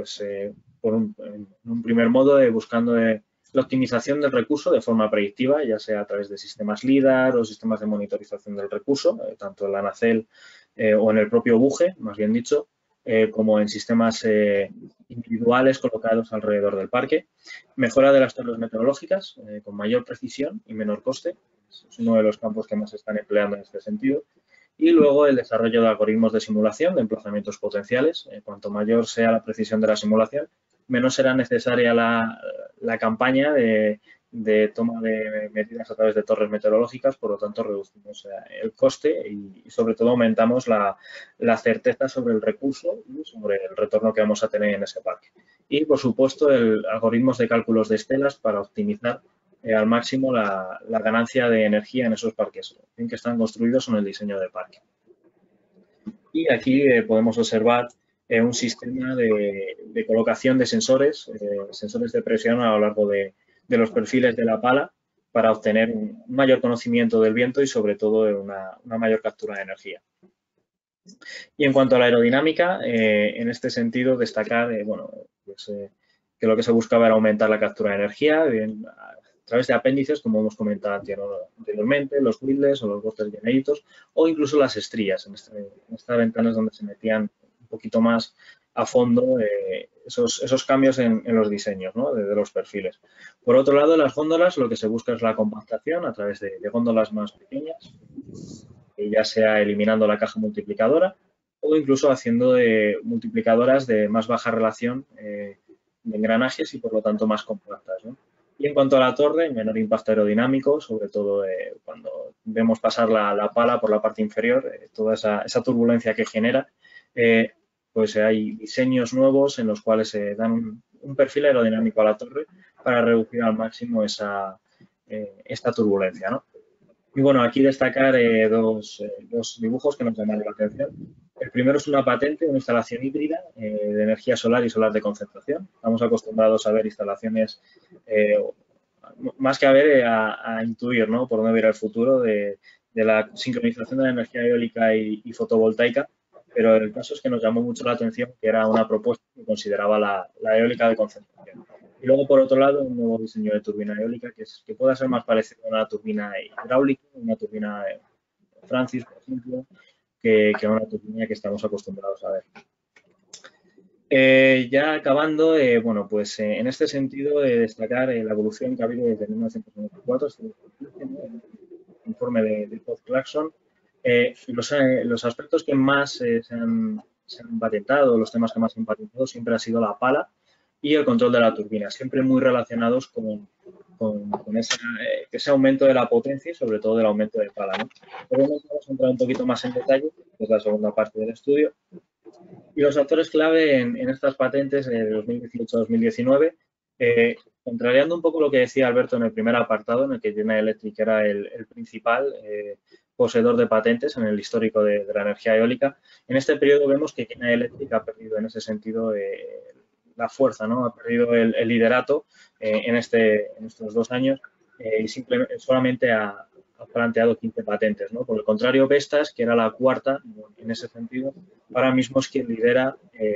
un primer modo buscando la optimización del recurso de forma predictiva, ya sea a través de sistemas LIDAR o sistemas de monitorización del recurso, tanto en la nacelle o en el propio buje, más bien dicho, como en sistemas individuales colocados alrededor del parque. Mejora de las torres meteorológicas con mayor precisión y menor coste. Es uno de los campos que más se están empleando en este sentido. Y luego el desarrollo de algoritmos de simulación de emplazamientos potenciales. Cuanto mayor sea la precisión de la simulación, menos será necesaria la campaña de toma de medidas a través de torres meteorológicas, por lo tanto reducimos el coste y sobre todo aumentamos la certeza sobre el recurso y sobre el retorno que vamos a tener en ese parque. Y por supuesto algoritmos de cálculos de estelas para optimizar al máximo la ganancia de energía en esos parques en que están construidos en el diseño de parque. Y aquí podemos observar un sistema de colocación de sensores de presión a lo largo de los perfiles de la pala para obtener un mayor conocimiento del viento y sobre todo una mayor captura de energía. Y en cuanto a la aerodinámica, en este sentido destacar que lo que se buscaba era aumentar la captura de energía a través de apéndices, como hemos comentado anteriormente, los wheelets o los bordes generitos o incluso las estrías. En estas ventanas donde se metían un poquito más a fondo esos cambios en los diseños, ¿no? de los perfiles. Por otro lado, en las góndolas lo que se busca es la compactación a través de góndolas más pequeñas, ya sea eliminando la caja multiplicadora o incluso haciendo multiplicadoras de más baja relación de engranajes y por lo tanto más compactas, ¿no? Y en cuanto a la torre, menor impacto aerodinámico, sobre todo cuando vemos pasar la pala por la parte inferior, toda esa turbulencia que genera, pues hay diseños nuevos en los cuales se dan un perfil aerodinámico a la torre para reducir al máximo esta turbulencia, ¿no? Y bueno, aquí destacar dos dibujos que nos llaman la atención. El primero es una patente, una instalación híbrida de energía solar y solar de concentración. Estamos acostumbrados a ver instalaciones, más que a ver, a intuir, ¿no? Por dónde ir el futuro de la sincronización de la energía eólica y fotovoltaica. Pero el caso es que nos llamó mucho la atención que era una propuesta que consideraba la eólica de concentración. Y luego, por otro lado, un nuevo diseño de turbina eólica que pueda ser más parecido a una turbina hidráulica, una turbina Francis, por ejemplo, que a una turbina que estamos acostumbrados a ver. Ya acabando, bueno, pues en este sentido destacar la evolución que ha habido desde 1994, hasta el informe de Todd Clarkson. Los aspectos que más se han patentado, los temas que más se han patentado, siempre ha sido la pala y el control de la turbina, siempre muy relacionados con ese aumento de la potencia y sobre todo del aumento de pala, ¿no? Obviamente vamos a entrar un poquito más en detalle, que es la segunda parte del estudio. Y los factores clave en estas patentes de 2018-2019, contrariando un poco lo que decía Alberto en el primer apartado, en el que General Electric era el principal poseedor de patentes en el histórico de la energía eólica, en este periodo vemos que General Electric ha perdido en ese sentido la fuerza, ¿no? Ha perdido el liderato en estos 2 años y solamente ha planteado 15 patentes, ¿no? Por el contrario, Vestas, que era la cuarta en ese sentido, ahora mismo es quien lidera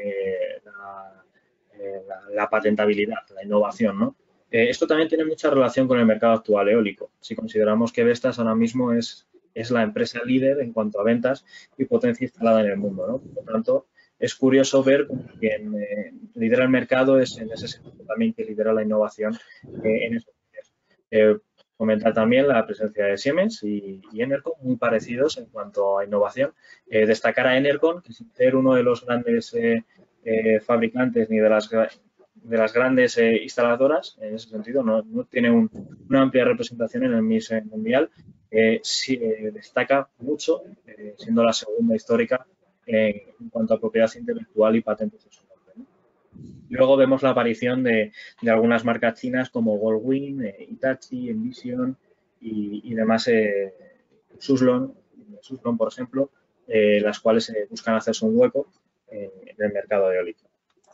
la patentabilidad, la innovación, ¿no? Esto también tiene mucha relación con el mercado actual eólico. Si consideramos que Vestas ahora mismo es la empresa líder en cuanto a ventas y potencia instalada en el mundo, ¿no? Por lo tanto, es curioso ver cómo quien lidera el mercado es en ese sentido también que lidera la innovación en esos días. Comentar también la presencia de Siemens y Enercon, muy parecidos en cuanto a innovación. Destacar a Enercon, que sin ser uno de los grandes fabricantes ni de las grandes instaladoras, en ese sentido, no tiene una amplia representación en el mix mundial, sí destaca mucho, siendo la segunda histórica en cuanto a propiedad intelectual y patentes de su nombre, ¿no? Luego vemos la aparición de algunas marcas chinas como Goldwing, Hitachi, Envision y demás, Suslon, por ejemplo, las cuales buscan hacerse un hueco en el mercado eólico.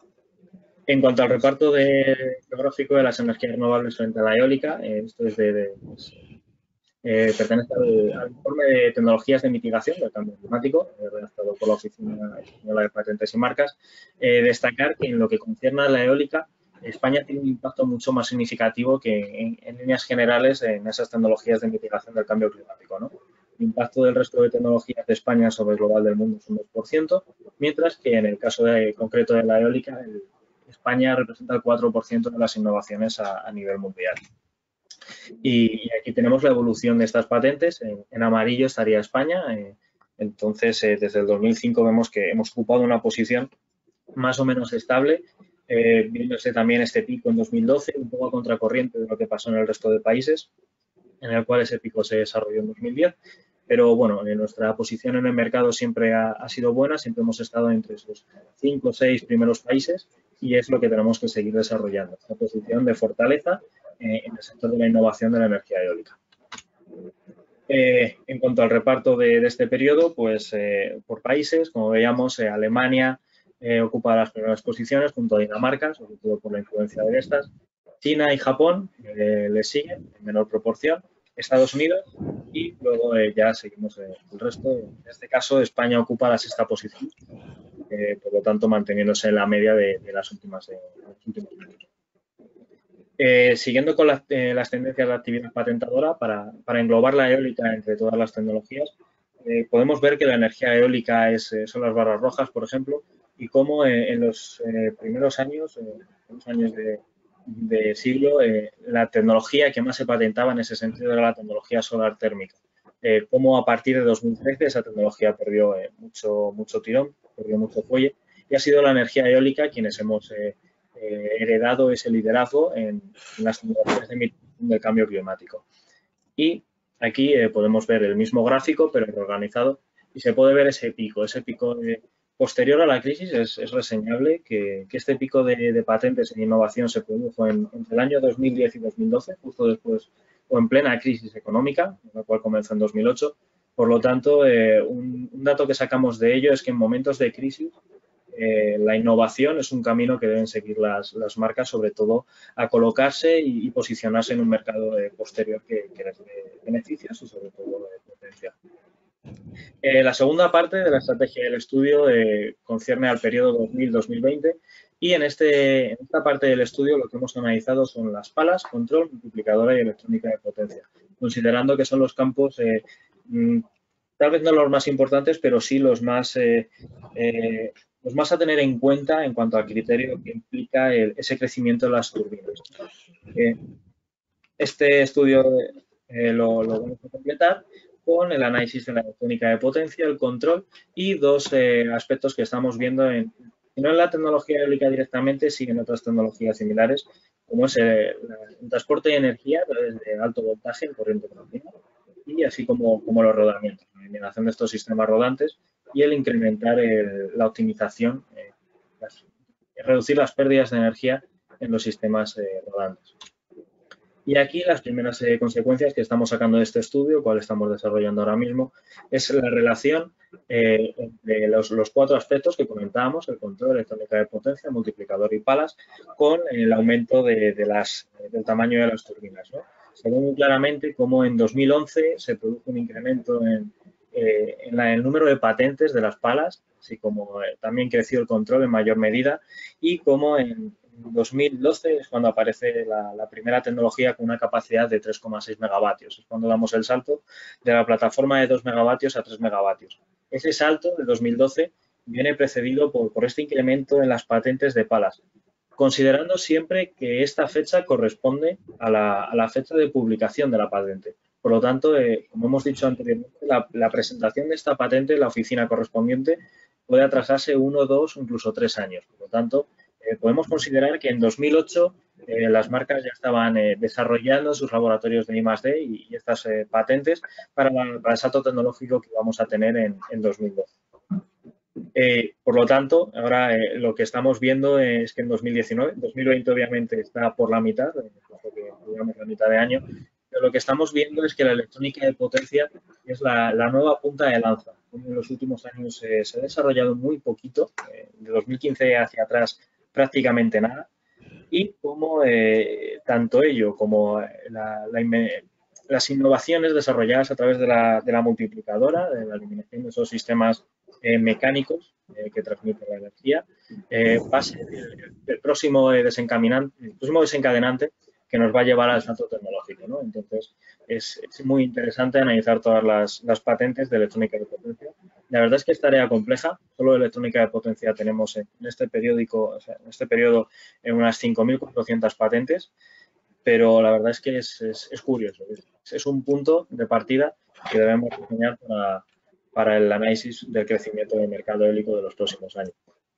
En cuanto al reparto geográfico de las energías renovables frente a la eólica, esto es pertenece al informe de tecnologías de mitigación del cambio climático, redactado por la Oficina Española de Patentes y Marcas. Destacar que en lo que concierne a la eólica, España tiene un impacto mucho más significativo que en líneas generales en esas tecnologías de mitigación del cambio climático, ¿no? El impacto del resto de tecnologías de España sobre el global del mundo es un 2%, mientras que en el caso concreto de la eólica, España representa el 4% de las innovaciones a nivel mundial. Y aquí tenemos la evolución de estas patentes. En amarillo estaría España. Entonces, desde el 2005 vemos que hemos ocupado una posición más o menos estable, viéndose también este pico en 2012, un poco a contracorriente de lo que pasó en el resto de países, en el cual ese pico se desarrolló en 2010. Pero bueno, nuestra posición en el mercado siempre ha sido buena, siempre hemos estado entre esos 5 o 6 primeros países y es lo que tenemos que seguir desarrollando, esta posición de fortaleza en el sector de la innovación de la energía eólica. En cuanto al reparto de este periodo, pues por países, como veíamos, Alemania ocupa las primeras posiciones junto a Dinamarca, sobre todo por la influencia de estas. China y Japón le siguen en menor proporción, Estados Unidos y luego ya seguimos el resto. En este caso, España ocupa la sexta posición, por lo tanto manteniéndose en la media de los últimos años. Siguiendo con las tendencias de actividad patentadora, para englobar la eólica entre todas las tecnologías, podemos ver que la energía eólica son las barras rojas, por ejemplo, y cómo en los primeros años, los años de siglo, la tecnología que más se patentaba en ese sentido era la tecnología solar térmica. Cómo a partir de 2013 esa tecnología perdió mucho tirón, perdió mucho fuelle, y ha sido la energía eólica quienes hemos heredado ese liderazgo en las tecnologías de mitigación del cambio climático. Y aquí podemos ver el mismo gráfico, pero reorganizado, y se puede ver ese pico posterior a la crisis. Es reseñable que este pico de patentes en innovación se produjo entre el año 2010 y 2012, justo después o en plena crisis económica, la cual comenzó en 2008. Por lo tanto, un dato que sacamos de ello es que en momentos de crisis la innovación es un camino que deben seguir las marcas, sobre todo a colocarse y posicionarse en un mercado posterior que les dé beneficios y sobre todo potencia. La segunda parte de la estrategia del estudio concierne al periodo 2000-2020 y en esta parte del estudio lo que hemos analizado son las palas, control, multiplicadora y electrónica de potencia, considerando que son los campos tal vez no los más importantes, pero sí los más los más a tener en cuenta en cuanto al criterio que implica ese crecimiento de las turbinas. Este estudio lo vamos a completar con el análisis de la electrónica de potencia, el control y dos aspectos que estamos viendo no en la tecnología eólica directamente, sí en otras tecnologías similares, como es el transporte de energía a través de alto voltaje en corriente continua y así como los rodamientos, la eliminación de estos sistemas rodantes y el incrementar la optimización, reducir las pérdidas de energía en los sistemas rodantes. Y aquí las primeras consecuencias que estamos sacando de este estudio, cual estamos desarrollando ahora mismo, es la relación entre los cuatro aspectos que comentábamos, el control, electrónica de potencia, multiplicador y palas, con el aumento del tamaño de las turbinas, ¿no? Se ve muy claramente cómo en 2011 se produjo un incremento en el número de patentes de las palas, así como también creció el control en mayor medida y cómo en 2012 es cuando aparece la primera tecnología con una capacidad de 3,6 megavatios. Es cuando damos el salto de la plataforma de 2 megavatios a 3 megavatios. Ese salto de 2012 viene precedido por este incremento en las patentes de palas, considerando siempre que esta fecha corresponde a la fecha de publicación de la patente. Por lo tanto, como hemos dicho anteriormente, la presentación de esta patente en la oficina correspondiente puede atrasarse 1, 2 o incluso 3 años. Por lo tanto, podemos considerar que en 2008 las marcas ya estaban desarrollando sus laboratorios de I+D y estas patentes para el salto tecnológico que vamos a tener en 2012. Por lo tanto, ahora lo que estamos viendo es que en 2020 obviamente está por la mitad, porque digamos la mitad de año, pero lo que estamos viendo es que la electrónica de potencia es la nueva punta de lanza. En los últimos años se ha desarrollado muy poquito, de 2015 hacia atrás prácticamente nada, y como tanto ello como las innovaciones desarrolladas a través de la multiplicadora, de la eliminación de esos sistemas mecánicos que transmiten la energía, va a ser el próximo desencadenante que nos va a llevar al salto tecnológico, ¿no? Entonces, es muy interesante analizar todas las patentes de electrónica de potencia. La verdad es que es tarea compleja. Solo de electrónica de potencia tenemos en este periodo en unas 5.400 patentes, pero la verdad es que es curioso. Es un punto de partida que debemos diseñar para el análisis del crecimiento del mercado eólico de los próximos años.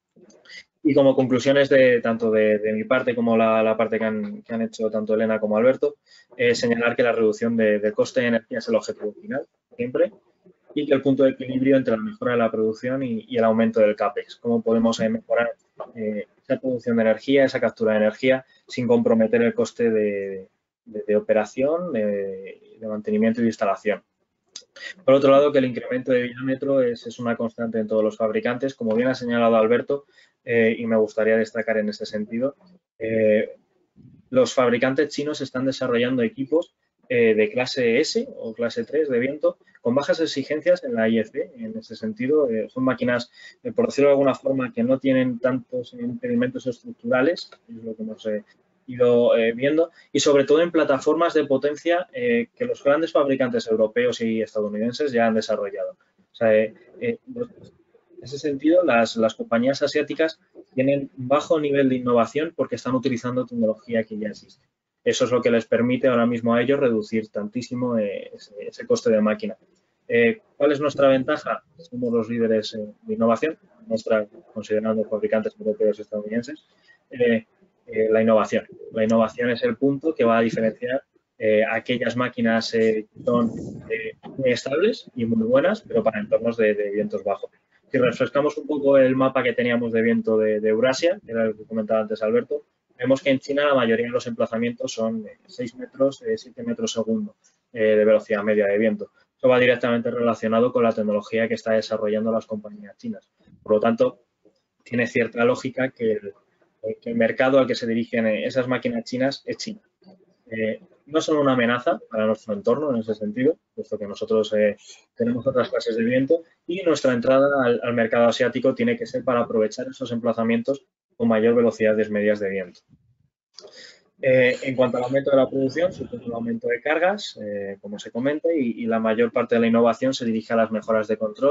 Y como conclusiones tanto de mi parte como la parte que han hecho tanto Elena como Alberto, señalar que la reducción del coste de energía es el objetivo final, siempre, y que el punto de equilibrio entre la mejora de la producción y el aumento del CAPEX. Cómo podemos mejorar esa producción de energía, esa captura de energía, sin comprometer el coste de operación, de mantenimiento y de instalación. Por otro lado, que el incremento de diámetro es una constante en todos los fabricantes, como bien ha señalado Alberto, y me gustaría destacar en este sentido. Los fabricantes chinos están desarrollando equipos de clase S o clase 3 de viento con bajas exigencias en la IEC. En este sentido, son máquinas, por decirlo de alguna forma, que no tienen tantos impedimentos estructurales, es lo que hemos ido viendo, y sobre todo en plataformas de potencia que los grandes fabricantes europeos y estadounidenses ya han desarrollado. O sea, en ese sentido, las compañías asiáticas tienen bajo nivel de innovación porque están utilizando tecnología que ya existe. Eso es lo que les permite ahora mismo a ellos reducir tantísimo ese coste de máquina. ¿Cuál es nuestra ventaja? Somos los líderes de innovación, considerando fabricantes europeos y estadounidenses. La innovación. La innovación es el punto que va a diferenciar aquellas máquinas que son muy estables y muy buenas, pero para entornos de vientos bajos. Si refrescamos un poco el mapa que teníamos de viento de Eurasia, que era el que comentaba antes Alberto, vemos que en China la mayoría de los emplazamientos son 6 metros, 7 metros segundo de velocidad media de viento. Eso va directamente relacionado con la tecnología que está desarrollando las compañías chinas. Por lo tanto, tiene cierta lógica que el mercado al que se dirigen esas máquinas chinas es China. No son una amenaza para nuestro entorno en ese sentido, puesto que nosotros tenemos otras clases de viento y nuestra entrada al mercado asiático tiene que ser para aprovechar esos emplazamientos con mayor velocidades medias de viento. En cuanto al aumento de la producción, supone un aumento de cargas, como se comenta, y la mayor parte de la innovación se dirige a las mejoras de control,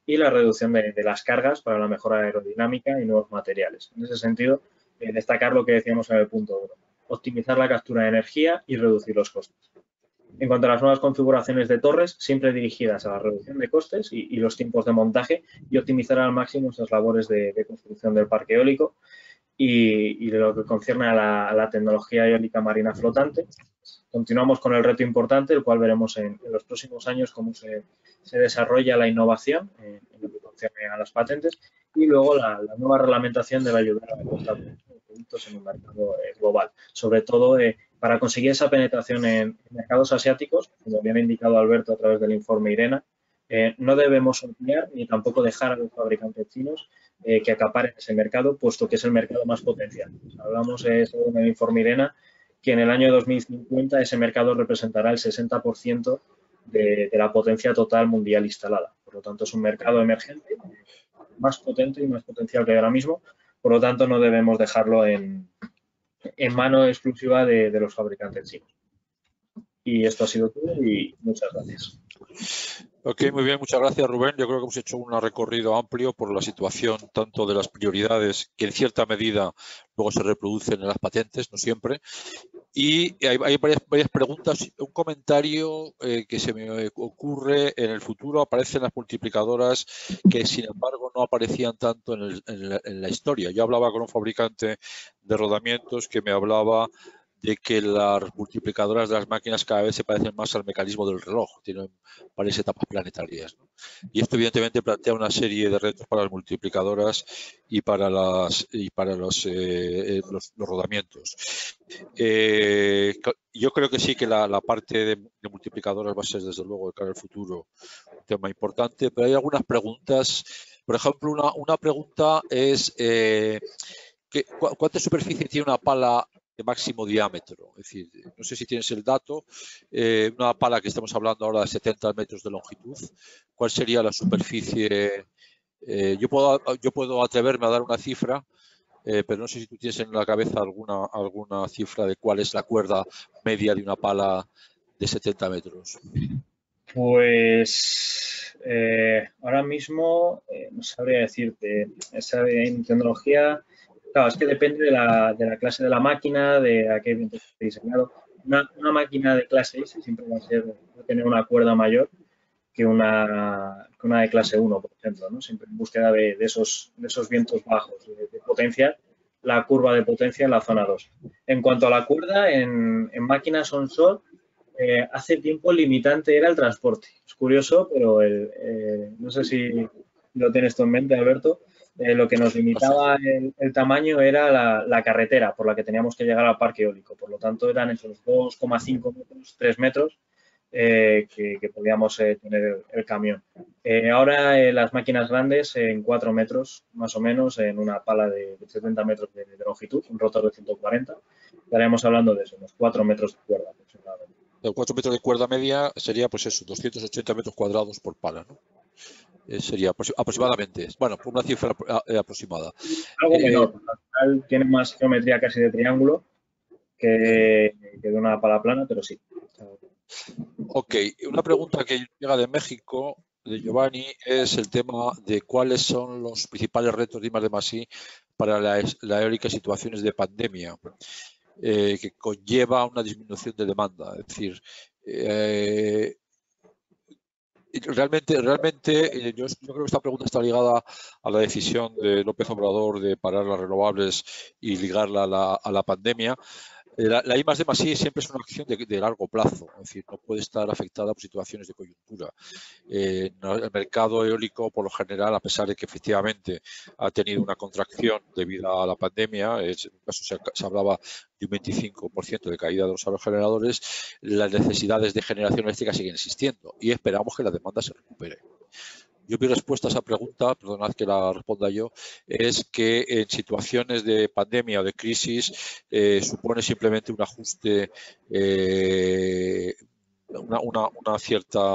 y la reducción de las cargas para la mejora aerodinámica y nuevos materiales. En ese sentido, destacar lo que decíamos en el punto 1, optimizar la captura de energía y reducir los costes. En cuanto a las nuevas configuraciones de torres, siempre dirigidas a la reducción de costes y los tiempos de montaje y optimizar al máximo esas labores de construcción del parque eólico y de lo que concierne a la tecnología eólica marina flotante. Continuamos con el reto importante, el cual veremos en los próximos años cómo se desarrolla la innovación en lo que concierne a las patentes y luego la nueva reglamentación debe ayudar a la puesta de productos en un mercado global, sobre todo para conseguir esa penetración en mercados asiáticos, como bien ha indicado Alberto a través del informe IRENA. No debemos obviar ni tampoco dejar a los fabricantes chinos que acaparen ese mercado, puesto que es el mercado más potencial. Hablamos según el informe IRENA que en el año 2050 ese mercado representará el 60% de la potencia total mundial instalada. Por lo tanto, es un mercado emergente, más potente y más potencial que ahora mismo. Por lo tanto, no debemos dejarlo en mano exclusiva de los fabricantes chinos. Y esto ha sido todo y muchas gracias. Ok, muy bien, muchas gracias, Rubén. Yo creo que hemos hecho un recorrido amplio por la situación tanto de las prioridades que en cierta medida luego se reproducen en las patentes, no siempre. Y hay varias preguntas. Un comentario que se me ocurre: en el futuro aparecen las multiplicadoras que, sin embargo, no aparecían tanto en la historia. Yo hablaba con un fabricante de rodamientos que me hablaba de que las multiplicadoras de las máquinas cada vez se parecen más al mecanismo del reloj, tienen varias etapas planetarias, ¿no? Y esto evidentemente plantea una serie de retos para las multiplicadoras y para los rodamientos. Yo creo que sí que la parte de multiplicadoras va a ser, desde luego, de cara al futuro, un tema importante, pero hay algunas preguntas. Por ejemplo, una pregunta es ¿cuánta superficie tiene una pala de máximo diámetro? Es decir, no sé si tienes el dato, una pala que estamos hablando ahora de 70 metros de longitud, ¿cuál sería la superficie? Yo puedo atreverme a dar una cifra, pero no sé si tú tienes en la cabeza alguna cifra de cuál es la cuerda media de una pala de 70 metros. Pues ahora mismo no sabría decirte. Esa en tecnología, claro, es que depende de la clase de la máquina, de a qué viento esté diseñado. Una máquina de clase S siempre va a tener una cuerda mayor que una de clase 1, por ejemplo, ¿no? Siempre en búsqueda de esos vientos bajos, de potenciar la curva de potencia en la zona 2. En cuanto a la cuerda, en máquinas onshore, hace tiempo el limitante era el transporte. Es curioso, pero no sé si lo tienes tú en mente, Alberto. Lo que nos limitaba el tamaño era la carretera por la que teníamos que llegar al parque eólico. Por lo tanto, eran esos 2,5 metros, 3 metros que podíamos tener el camión. Ahora las máquinas grandes en 4 metros, más o menos, en una pala de 70 metros de longitud, un rotor de 140, estaremos hablando de eso, unos 4 metros de cuerda aproximadamente. 4 metros de cuerda media sería, pues eso, 280 metros cuadrados por pala, ¿no? Sería aproximadamente, bueno, por una cifra aproximada. Algo menor, tiene más geometría casi de triángulo que de una pala plana, pero sí. Ok, una pregunta que llega de México, de Giovanni, es el tema de cuáles son los principales retos de I+D+I para la eólica en situaciones de pandemia, que conlleva una disminución de demanda. Es decir, realmente yo creo que esta pregunta está ligada a la decisión de López Obrador de parar las renovables y ligarla a la pandemia. La I+D+I siempre es una acción de largo plazo, es decir, no puede estar afectada por situaciones de coyuntura. El mercado eólico, por lo general, a pesar de que efectivamente ha tenido una contracción debido a la pandemia, en un caso se hablaba de un 25% de caída de los aerogeneradores, las necesidades de generación eléctrica siguen existiendo y esperamos que la demanda se recupere. Yo, mi respuesta a esa pregunta, perdonad que la responda yo, es que en situaciones de pandemia o de crisis supone simplemente un ajuste, una cierta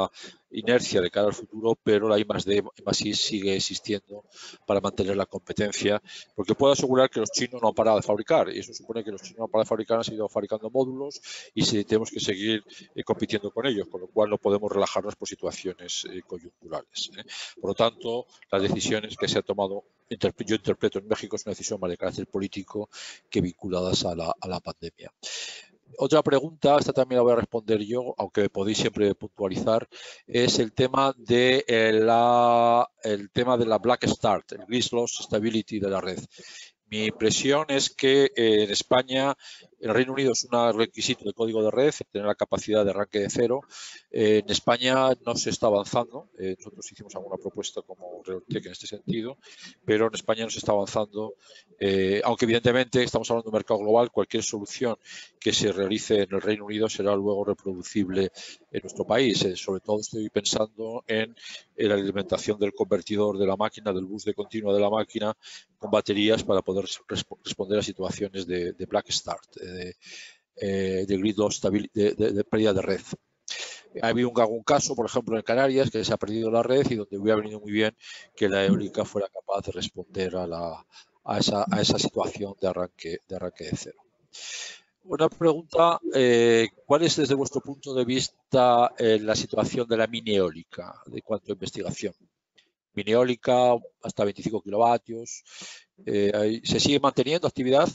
inercia de cara al futuro, pero la I+D+I sigue existiendo para mantener la competencia, porque puedo asegurar que los chinos no han parado de fabricar, y eso supone que los chinos no han parado de fabricar, han seguido fabricando módulos y tenemos que seguir compitiendo con ellos, con lo cual no podemos relajarnos por situaciones coyunturales. Por lo tanto, las decisiones que se han tomado, yo interpreto en México, es una decisión más de carácter político que vinculadas a la pandemia. Otra pregunta, esta también la voy a responder yo, aunque podéis siempre puntualizar, es el tema de la Black Start, el Grid Loss Stability de la red. Mi impresión es que en España, en el Reino Unido es un requisito de código de red, tener la capacidad de arranque de cero. En España no se está avanzando. Nosotros hicimos alguna propuesta como Realtek en este sentido, pero en España no se está avanzando. Aunque evidentemente estamos hablando de un mercado global, cualquier solución que se realice en el Reino Unido será luego reproducible en nuestro país. Sobre todo estoy pensando en la alimentación del convertidor de la máquina, del bus de continua de la máquina, con baterías para poder responder a situaciones de black start, de grid loss, de pérdida de red. Ha habido algún caso, por ejemplo, en Canarias, que se ha perdido la red y donde hubiera venido muy bien que la eólica fuera capaz de responder a esa situación de arranque de cero. Una pregunta, ¿cuál es desde vuestro punto de vista la situación de la mini eólica en cuanto a investigación? Mini eólica hasta 25 kilovatios, ¿se sigue manteniendo actividad?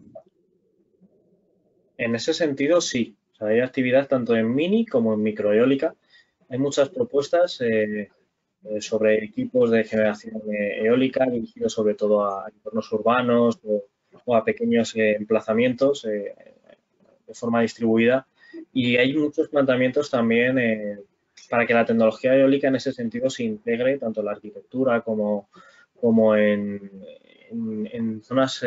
En ese sentido, sí. O sea, hay actividad tanto en mini como en microeólica. Hay muchas propuestas sobre equipos de generación eólica dirigidos sobre todo a entornos urbanos o a pequeños emplazamientos de forma distribuida. Y hay muchos planteamientos también para que la tecnología eólica en ese sentido se integre tanto en la arquitectura como en zonas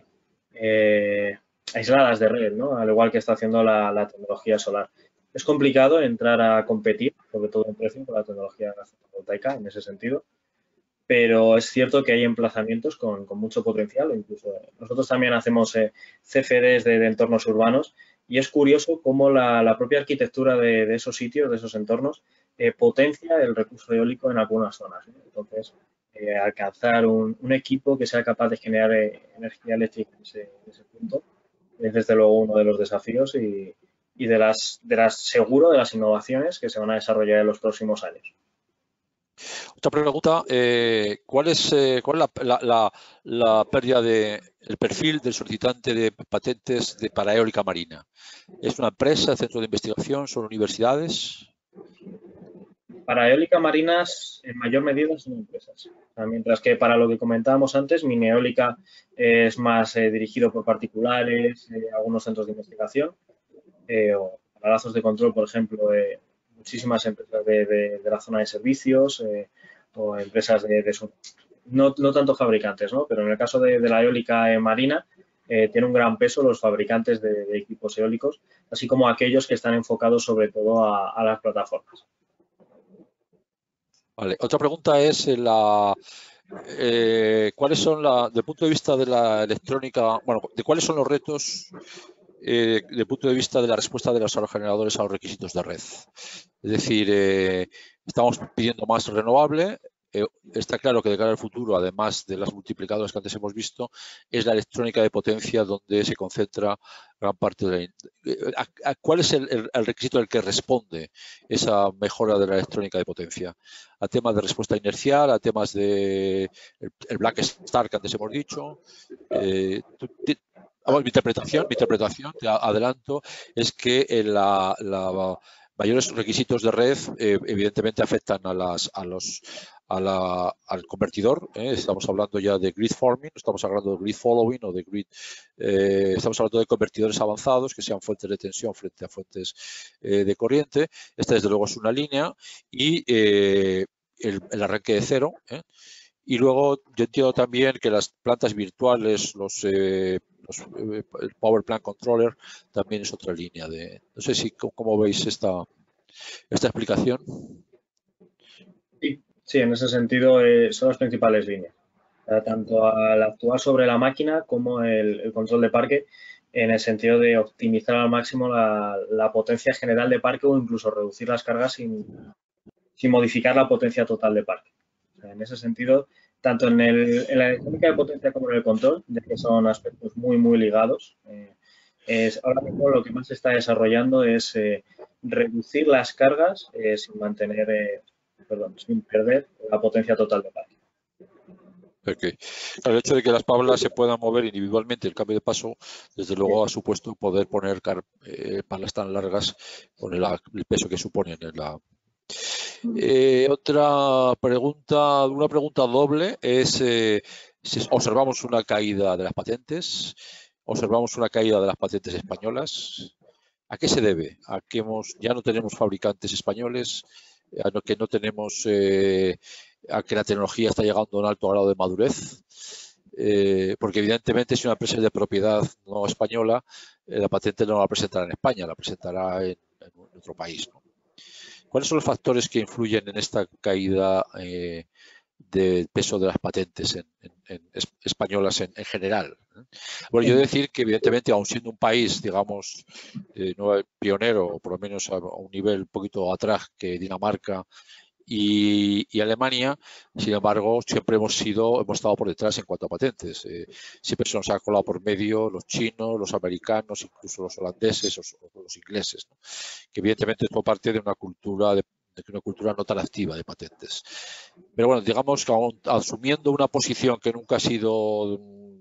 aisladas de red, ¿no? Al igual que está haciendo la tecnología solar. Es complicado entrar a competir, sobre todo en precio, con la tecnología fotovoltaica en ese sentido, pero es cierto que hay emplazamientos con mucho potencial, o incluso nosotros también hacemos CFDs de entornos urbanos y es curioso cómo la propia arquitectura de esos sitios, de esos entornos, potencia el recurso eólico en algunas zonas, ¿no? Entonces, alcanzar un equipo que sea capaz de generar energía eléctrica en ese punto es desde luego uno de los desafíos y seguro de las innovaciones que se van a desarrollar en los próximos años. Otra pregunta, ¿cuál es la pérdida el perfil del solicitante de patentes para eólica marina? ¿Es una empresa, centro de investigación, son universidades? Para eólica marinas, en mayor medida son empresas. O sea, mientras que para lo que comentábamos antes, mini eólica es más dirigido por particulares, algunos centros de investigación, o para lazos de control, por ejemplo, muchísimas empresas de la zona de servicios o empresas no tanto fabricantes, ¿no? Pero en el caso de la eólica marina, tiene un gran peso los fabricantes de equipos eólicos, así como aquellos que están enfocados sobre todo a las plataformas. Vale. Otra pregunta es ¿cuáles son, desde el punto de vista de la electrónica, bueno, cuáles son los retos desde el punto de vista de la respuesta de los aerogeneradores a los requisitos de red? Es decir, estamos pidiendo más renovable. Está claro que de cara al futuro, además de las multiplicadoras que antes hemos visto, es la electrónica de potencia donde se concentra gran parte de la... ¿Cuál es el requisito al que responde esa mejora de la electrónica de potencia? ¿A temas de respuesta inercial, a temas de el black start que antes hemos dicho? Mi interpretación, te adelanto, es que los mayores requisitos de red evidentemente afectan al convertidor. Estamos hablando ya de grid forming, estamos hablando de grid following o de grid, estamos hablando de convertidores avanzados que sean fuentes de tensión frente a fuentes de corriente. Esta desde luego es una línea y el arranque de cero. Y luego yo entiendo también que las plantas virtuales, el Power Plant Controller también es otra línea de... No sé si cómo veis esta explicación. Sí, en ese sentido son las principales líneas. Tanto al actuar sobre la máquina como el control de parque, en el sentido de optimizar al máximo la potencia general de parque o incluso reducir las cargas sin sin modificar la potencia total de parque. O sea, en ese sentido, tanto en la electrónica de potencia como en el control, ya que son aspectos muy, muy ligados, ahora mismo lo que más se está desarrollando es reducir las cargas sin perder la potencia total de parque. Okay. El hecho de que las palas se puedan mover individualmente, el cambio de paso, desde luego ha supuesto poder poner palas tan largas con el peso que suponen en la... otra pregunta, una pregunta doble es si observamos una caída de las patentes, observamos una caída de las patentes españolas. ¿A qué se debe? ¿A que ya no tenemos fabricantes españoles? ¿A que no tenemos a que la tecnología está llegando a un alto grado de madurez? Porque evidentemente si una empresa es de propiedad no española, la patente no la presentará en España, la presentará en otro país, ¿no? ¿Cuáles son los factores que influyen en esta caída del peso de las patentes españolas en general? Bueno, yo he de decir que evidentemente, aun siendo un país, digamos, no pionero, o por lo menos a un nivel un poquito atrás que Dinamarca y Alemania, sin embargo, siempre hemos estado por detrás en cuanto a patentes. Siempre se nos ha colado por medio los chinos, los americanos, incluso los holandeses o los ingleses, ¿no? Que evidentemente es por parte de una cultura no tan activa de patentes. Pero bueno, digamos que asumiendo una posición que nunca ha sido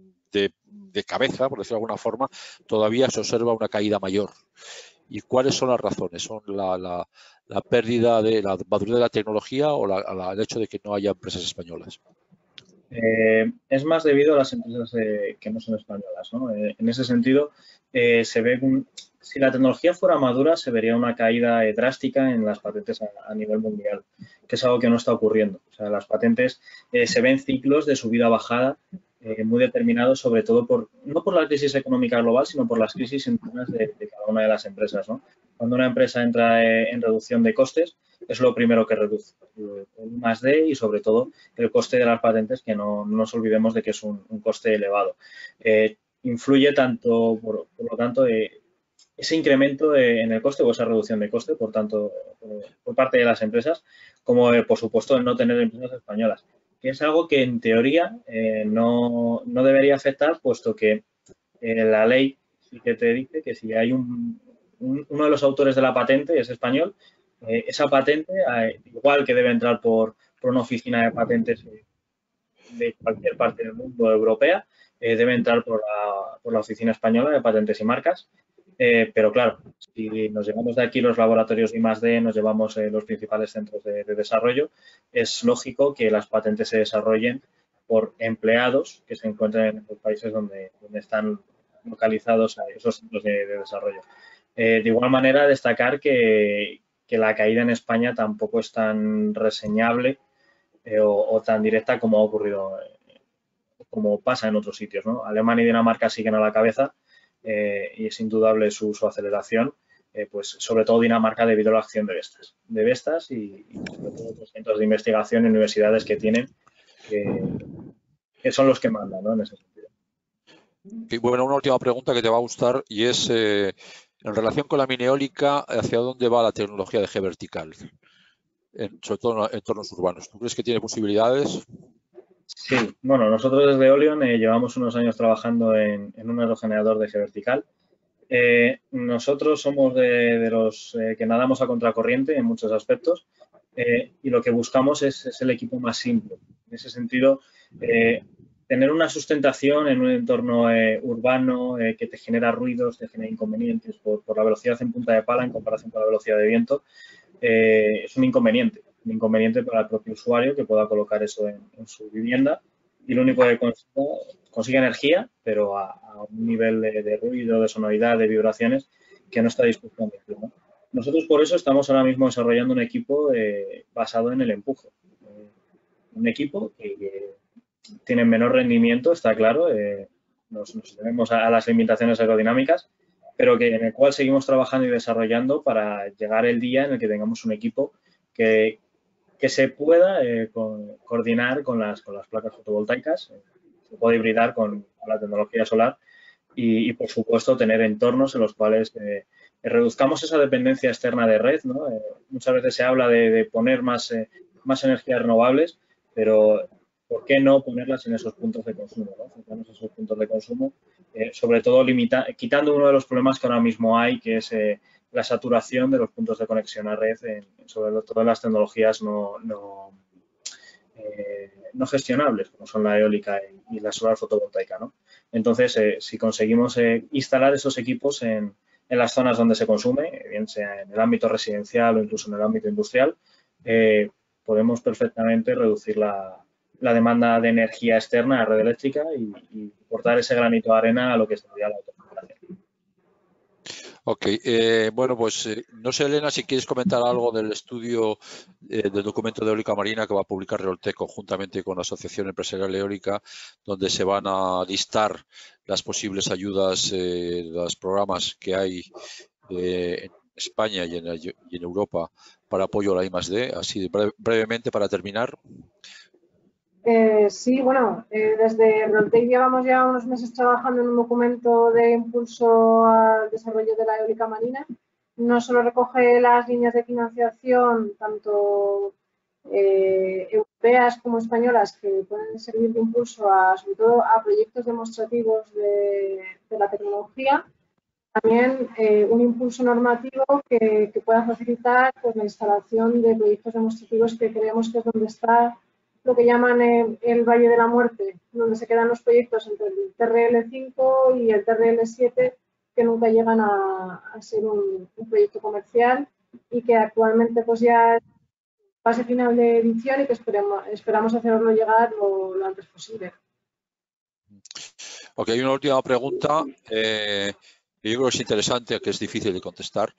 de cabeza, por decirlo de alguna forma, todavía se observa una caída mayor. ¿Y cuáles son las razones? ¿Son la pérdida de la madurez de la tecnología o el hecho de que no haya empresas españolas? Es más debido a las empresas que no son españolas, ¿no? En ese sentido, se ve si la tecnología fuera madura, se vería una caída drástica en las patentes a nivel mundial, que es algo que no está ocurriendo. O sea, las patentes se ven ciclos de subida-bajada muy determinados, sobre todo no por la crisis económica global, sino por las crisis internas de cada una de las empresas, ¿no? Cuando una empresa entra en reducción de costes, es lo primero que reduce, el I+D y sobre todo el coste de las patentes, que no nos olvidemos de que es un coste elevado. Influye tanto, por lo tanto, ese incremento en el coste o esa reducción de coste, por tanto, por parte de las empresas, como por supuesto el no tener empresas españolas, que es algo que en teoría no debería afectar, puesto que la ley sí que te dice que si hay uno de los autores de la patente es español, esa patente, igual que debe entrar por una oficina de patentes de cualquier parte del mundo europea, debe entrar por la oficina española de patentes y marcas. Pero claro, si nos llevamos de aquí los laboratorios I+D, nos llevamos los principales centros de desarrollo, es lógico que las patentes se desarrollen por empleados que se encuentren en los países donde están localizados esos centros de desarrollo. De igual manera, destacar que la caída en España tampoco es tan reseñable o tan directa como ha ocurrido, como pasa en otros sitios, ¿no? Alemania y Dinamarca siguen a la cabeza y es indudable su aceleración, pues sobre todo Dinamarca debido a la acción de Vestas y sobre todo los centros de investigación y universidades que tienen, que son los que mandan, ¿no? En ese sentido. Y bueno, una última pregunta que te va a gustar y es en relación con la mini eólica, ¿hacia dónde va la tecnología de G vertical? Sobre todo en entornos urbanos. ¿Tú crees que tiene posibilidades? Sí, bueno, nosotros desde Olion llevamos unos años trabajando en un aerogenerador de G vertical. Nosotros somos de los que nadamos a contracorriente en muchos aspectos y lo que buscamos es el equipo más simple. En ese sentido, tener una sustentación en un entorno urbano que te genera ruidos, te genera inconvenientes por la velocidad en punta de pala en comparación con la velocidad de viento, es un inconveniente para el propio usuario que pueda colocar eso en su vivienda y lo único que consigue energía, pero a un nivel de ruido, de sonoridad, de vibraciones que no está dispuesto a emitir, ¿no? Nosotros por eso estamos ahora mismo desarrollando un equipo basado en el empuje. Un equipo que tiene menor rendimiento, está claro, nos tenemos a las limitaciones aerodinámicas, pero en el cual seguimos trabajando y desarrollando para llegar el día en el que tengamos un equipo que se pueda coordinar con las placas fotovoltaicas, se puede hibridar con la tecnología solar y, por supuesto, tener entornos en los cuales reduzcamos esa dependencia externa de red, ¿no? Muchas veces se habla de poner más energías renovables, pero ¿por qué no ponerlas en esos puntos de consumo, ¿no? Centrarnos en esos puntos de consumo, sobre todo quitando uno de los problemas que ahora mismo hay, que es la saturación de los puntos de conexión a red, sobre todo en las tecnologías no gestionables, como son la eólica y la solar fotovoltaica, ¿no? Entonces, si conseguimos instalar esos equipos en las zonas donde se consume, bien sea en el ámbito residencial o incluso en el ámbito industrial, podemos perfectamente reducir la demanda de energía externa a la red eléctrica y aportar ese granito de arena a lo que sería la autogeneración. Ok, bueno, pues no sé, Elena, si quieres comentar algo del estudio del documento de eólica marina que va a publicar Reoltec conjuntamente con la Asociación Empresarial Eólica, donde se van a listar las posibles ayudas, los programas que hay en España y en Europa para apoyo a la I+D. Así brevemente para terminar. Sí, bueno, desde Reoltec llevamos ya unos meses trabajando en un documento de impulso al desarrollo de la eólica marina. No solo recoge las líneas de financiación, tanto europeas como españolas, que pueden servir de impulso sobre todo a proyectos demostrativos de la tecnología. También un impulso normativo que pueda facilitar pues, la instalación de proyectos demostrativos, que creemos que es donde está lo que llaman el Valle de la Muerte, donde se quedan los proyectos entre el TRL5 y el TRL7, que nunca llegan a ser un proyecto comercial y que actualmente pues ya es fase final de edición y que esperamos hacerlo llegar lo antes posible. Ok, hay una última pregunta que yo creo que es interesante, que es difícil de contestar.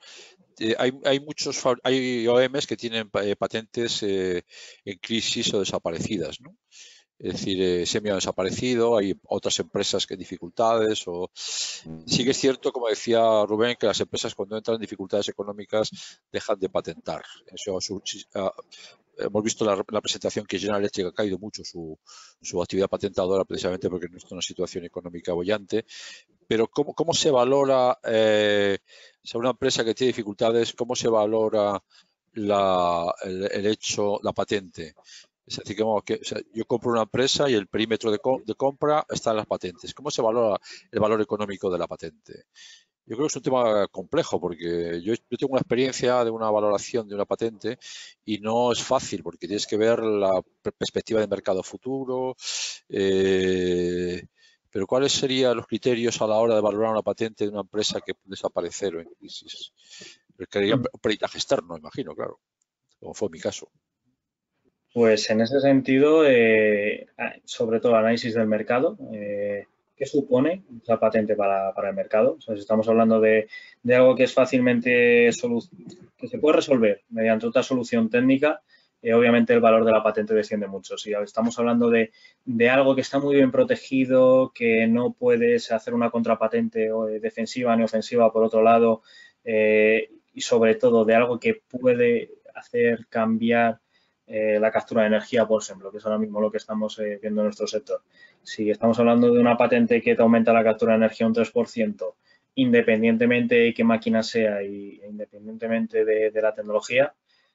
Hay OEMs que tienen patentes en crisis o desaparecidas, ¿no? Es decir, semi ha desaparecido, hay otras empresas que en dificultades. Sí que es cierto, como decía Rubén, que las empresas cuando entran en dificultades económicas dejan de patentar. Eso hemos visto la presentación que General Electric ha caído mucho su actividad patentadora precisamente porque no está en una situación económica boyante. Pero ¿cómo se valora, una empresa que tiene dificultades, cómo se valora el hecho, la patente? Es decir, yo compro una empresa y el perímetro de compra está en las patentes. ¿Cómo se valora el valor económico de la patente? Yo creo que es un tema complejo porque yo tengo una experiencia de una valoración de una patente y no es fácil porque tienes que ver la perspectiva de mercado futuro. Pero ¿cuáles serían los criterios a la hora de valorar una patente de una empresa que puede desaparecer o en crisis? Requeriría un peritaje externo, imagino, claro, como fue mi caso. Pues en ese sentido, sobre todo análisis del mercado, ¿qué supone esa patente para el mercado? O sea, si estamos hablando de algo que es fácilmente que se puede resolver mediante otra solución técnica, obviamente el valor de la patente desciende mucho. Si estamos hablando de algo que está muy bien protegido, que no puedes hacer una contrapatente defensiva ni ofensiva por otro lado, y sobre todo de algo que puede hacer cambiar la captura de energía, por ejemplo, que es ahora mismo lo que estamos viendo en nuestro sector. Si estamos hablando de una patente que te aumenta la captura de energía un 3%, independientemente de qué máquina sea e independientemente de la tecnología,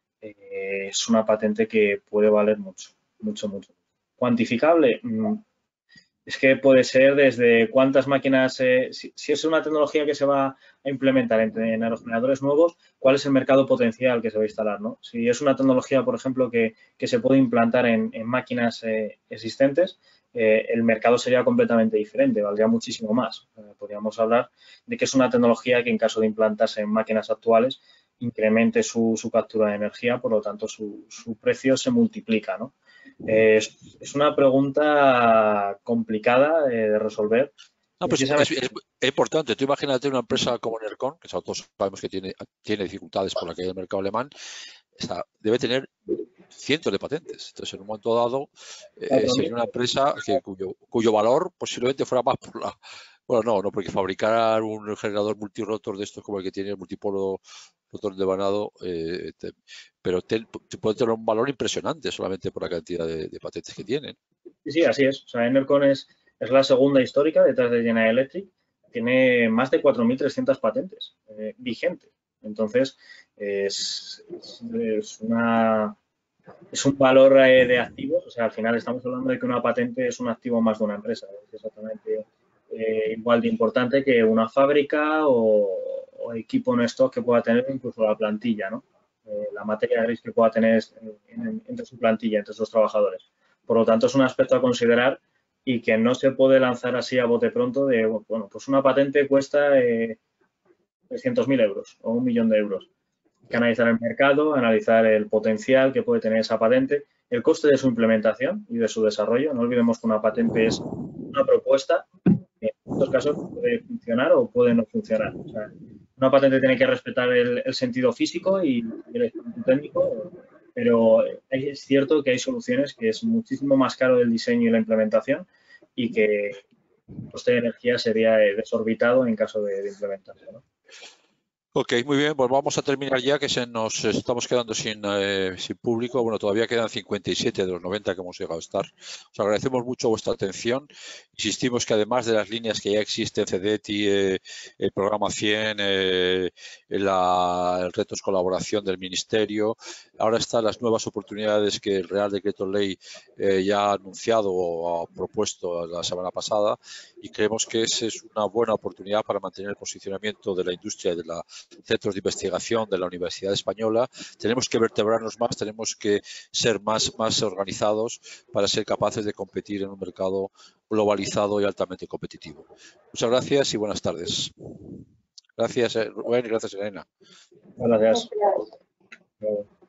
es una patente que puede valer mucho, mucho, mucho. ¿Cuantificable? Es que puede ser desde cuántas máquinas, si es una tecnología que se va a implementar en aerogeneradores nuevos, cuál es el mercado potencial que se va a instalar, ¿no? Si es una tecnología, por ejemplo, que se puede implantar en máquinas existentes, el mercado sería completamente diferente, valdría muchísimo más. Podríamos hablar de que es una tecnología que en caso de implantarse en máquinas actuales incremente su captura de energía, por lo tanto su precio se multiplica, ¿no? Es una pregunta complicada de resolver. No, pues es importante. Tú imagínate una empresa como Enercon, que todos sabemos que tiene dificultades por la caída del mercado alemán, debe tener cientos de patentes. Entonces, en un momento dado, sería una empresa cuyo valor posiblemente fuera más por la... Bueno, no, porque fabricar un generador multirotor de estos como el que tiene el multipolo rotor de vanado, pero puede tener un valor impresionante solamente por la cantidad de patentes que tienen. Sí, así es. O sea, Enercon es la segunda histórica detrás de General Electric. tiene más de 4.300 patentes vigentes. Entonces, es un valor de activos. O sea, al final estamos hablando de que una patente es un activo más de una empresa. Es exactamente igual de importante que una fábrica o equipo en stock que pueda tener, incluso la plantilla, ¿no? La materia gris que pueda tener entre su plantilla, entre sus trabajadores. Por lo tanto, es un aspecto a considerar y que no se puede lanzar así a bote pronto de, bueno, pues una patente cuesta 300.000 euros o 1.000.000 de euros. Hay que analizar el mercado, analizar el potencial que puede tener esa patente, el coste de su implementación y de su desarrollo. No olvidemos que una patente es una propuesta que en muchos casos puede funcionar o puede no funcionar. O sea, una patente tiene que respetar el sentido físico y el espíritu técnico, pero es cierto que hay soluciones que es muchísimo más caro el diseño y la implementación y que el coste de energía sería desorbitado en caso de implementarse, ¿no? Ok, muy bien, pues vamos a terminar ya, que nos estamos quedando sin público. Bueno, todavía quedan 57 de los 90 que hemos llegado a estar. Os agradecemos mucho vuestra atención. Insistimos que además de las líneas que ya existen, CEDETI, el programa 100, el retos colaboración del Ministerio, ahora están las nuevas oportunidades que el Real Decreto Ley ya ha anunciado o ha propuesto la semana pasada, y creemos que esa es una buena oportunidad para mantener el posicionamiento de la industria y de la centros de investigación de la Universidad Española. Tenemos que vertebrarnos más, tenemos que ser más organizados para ser capaces de competir en un mercado globalizado y altamente competitivo. Muchas gracias y buenas tardes. Gracias, Rubén, y gracias, Elena. Gracias.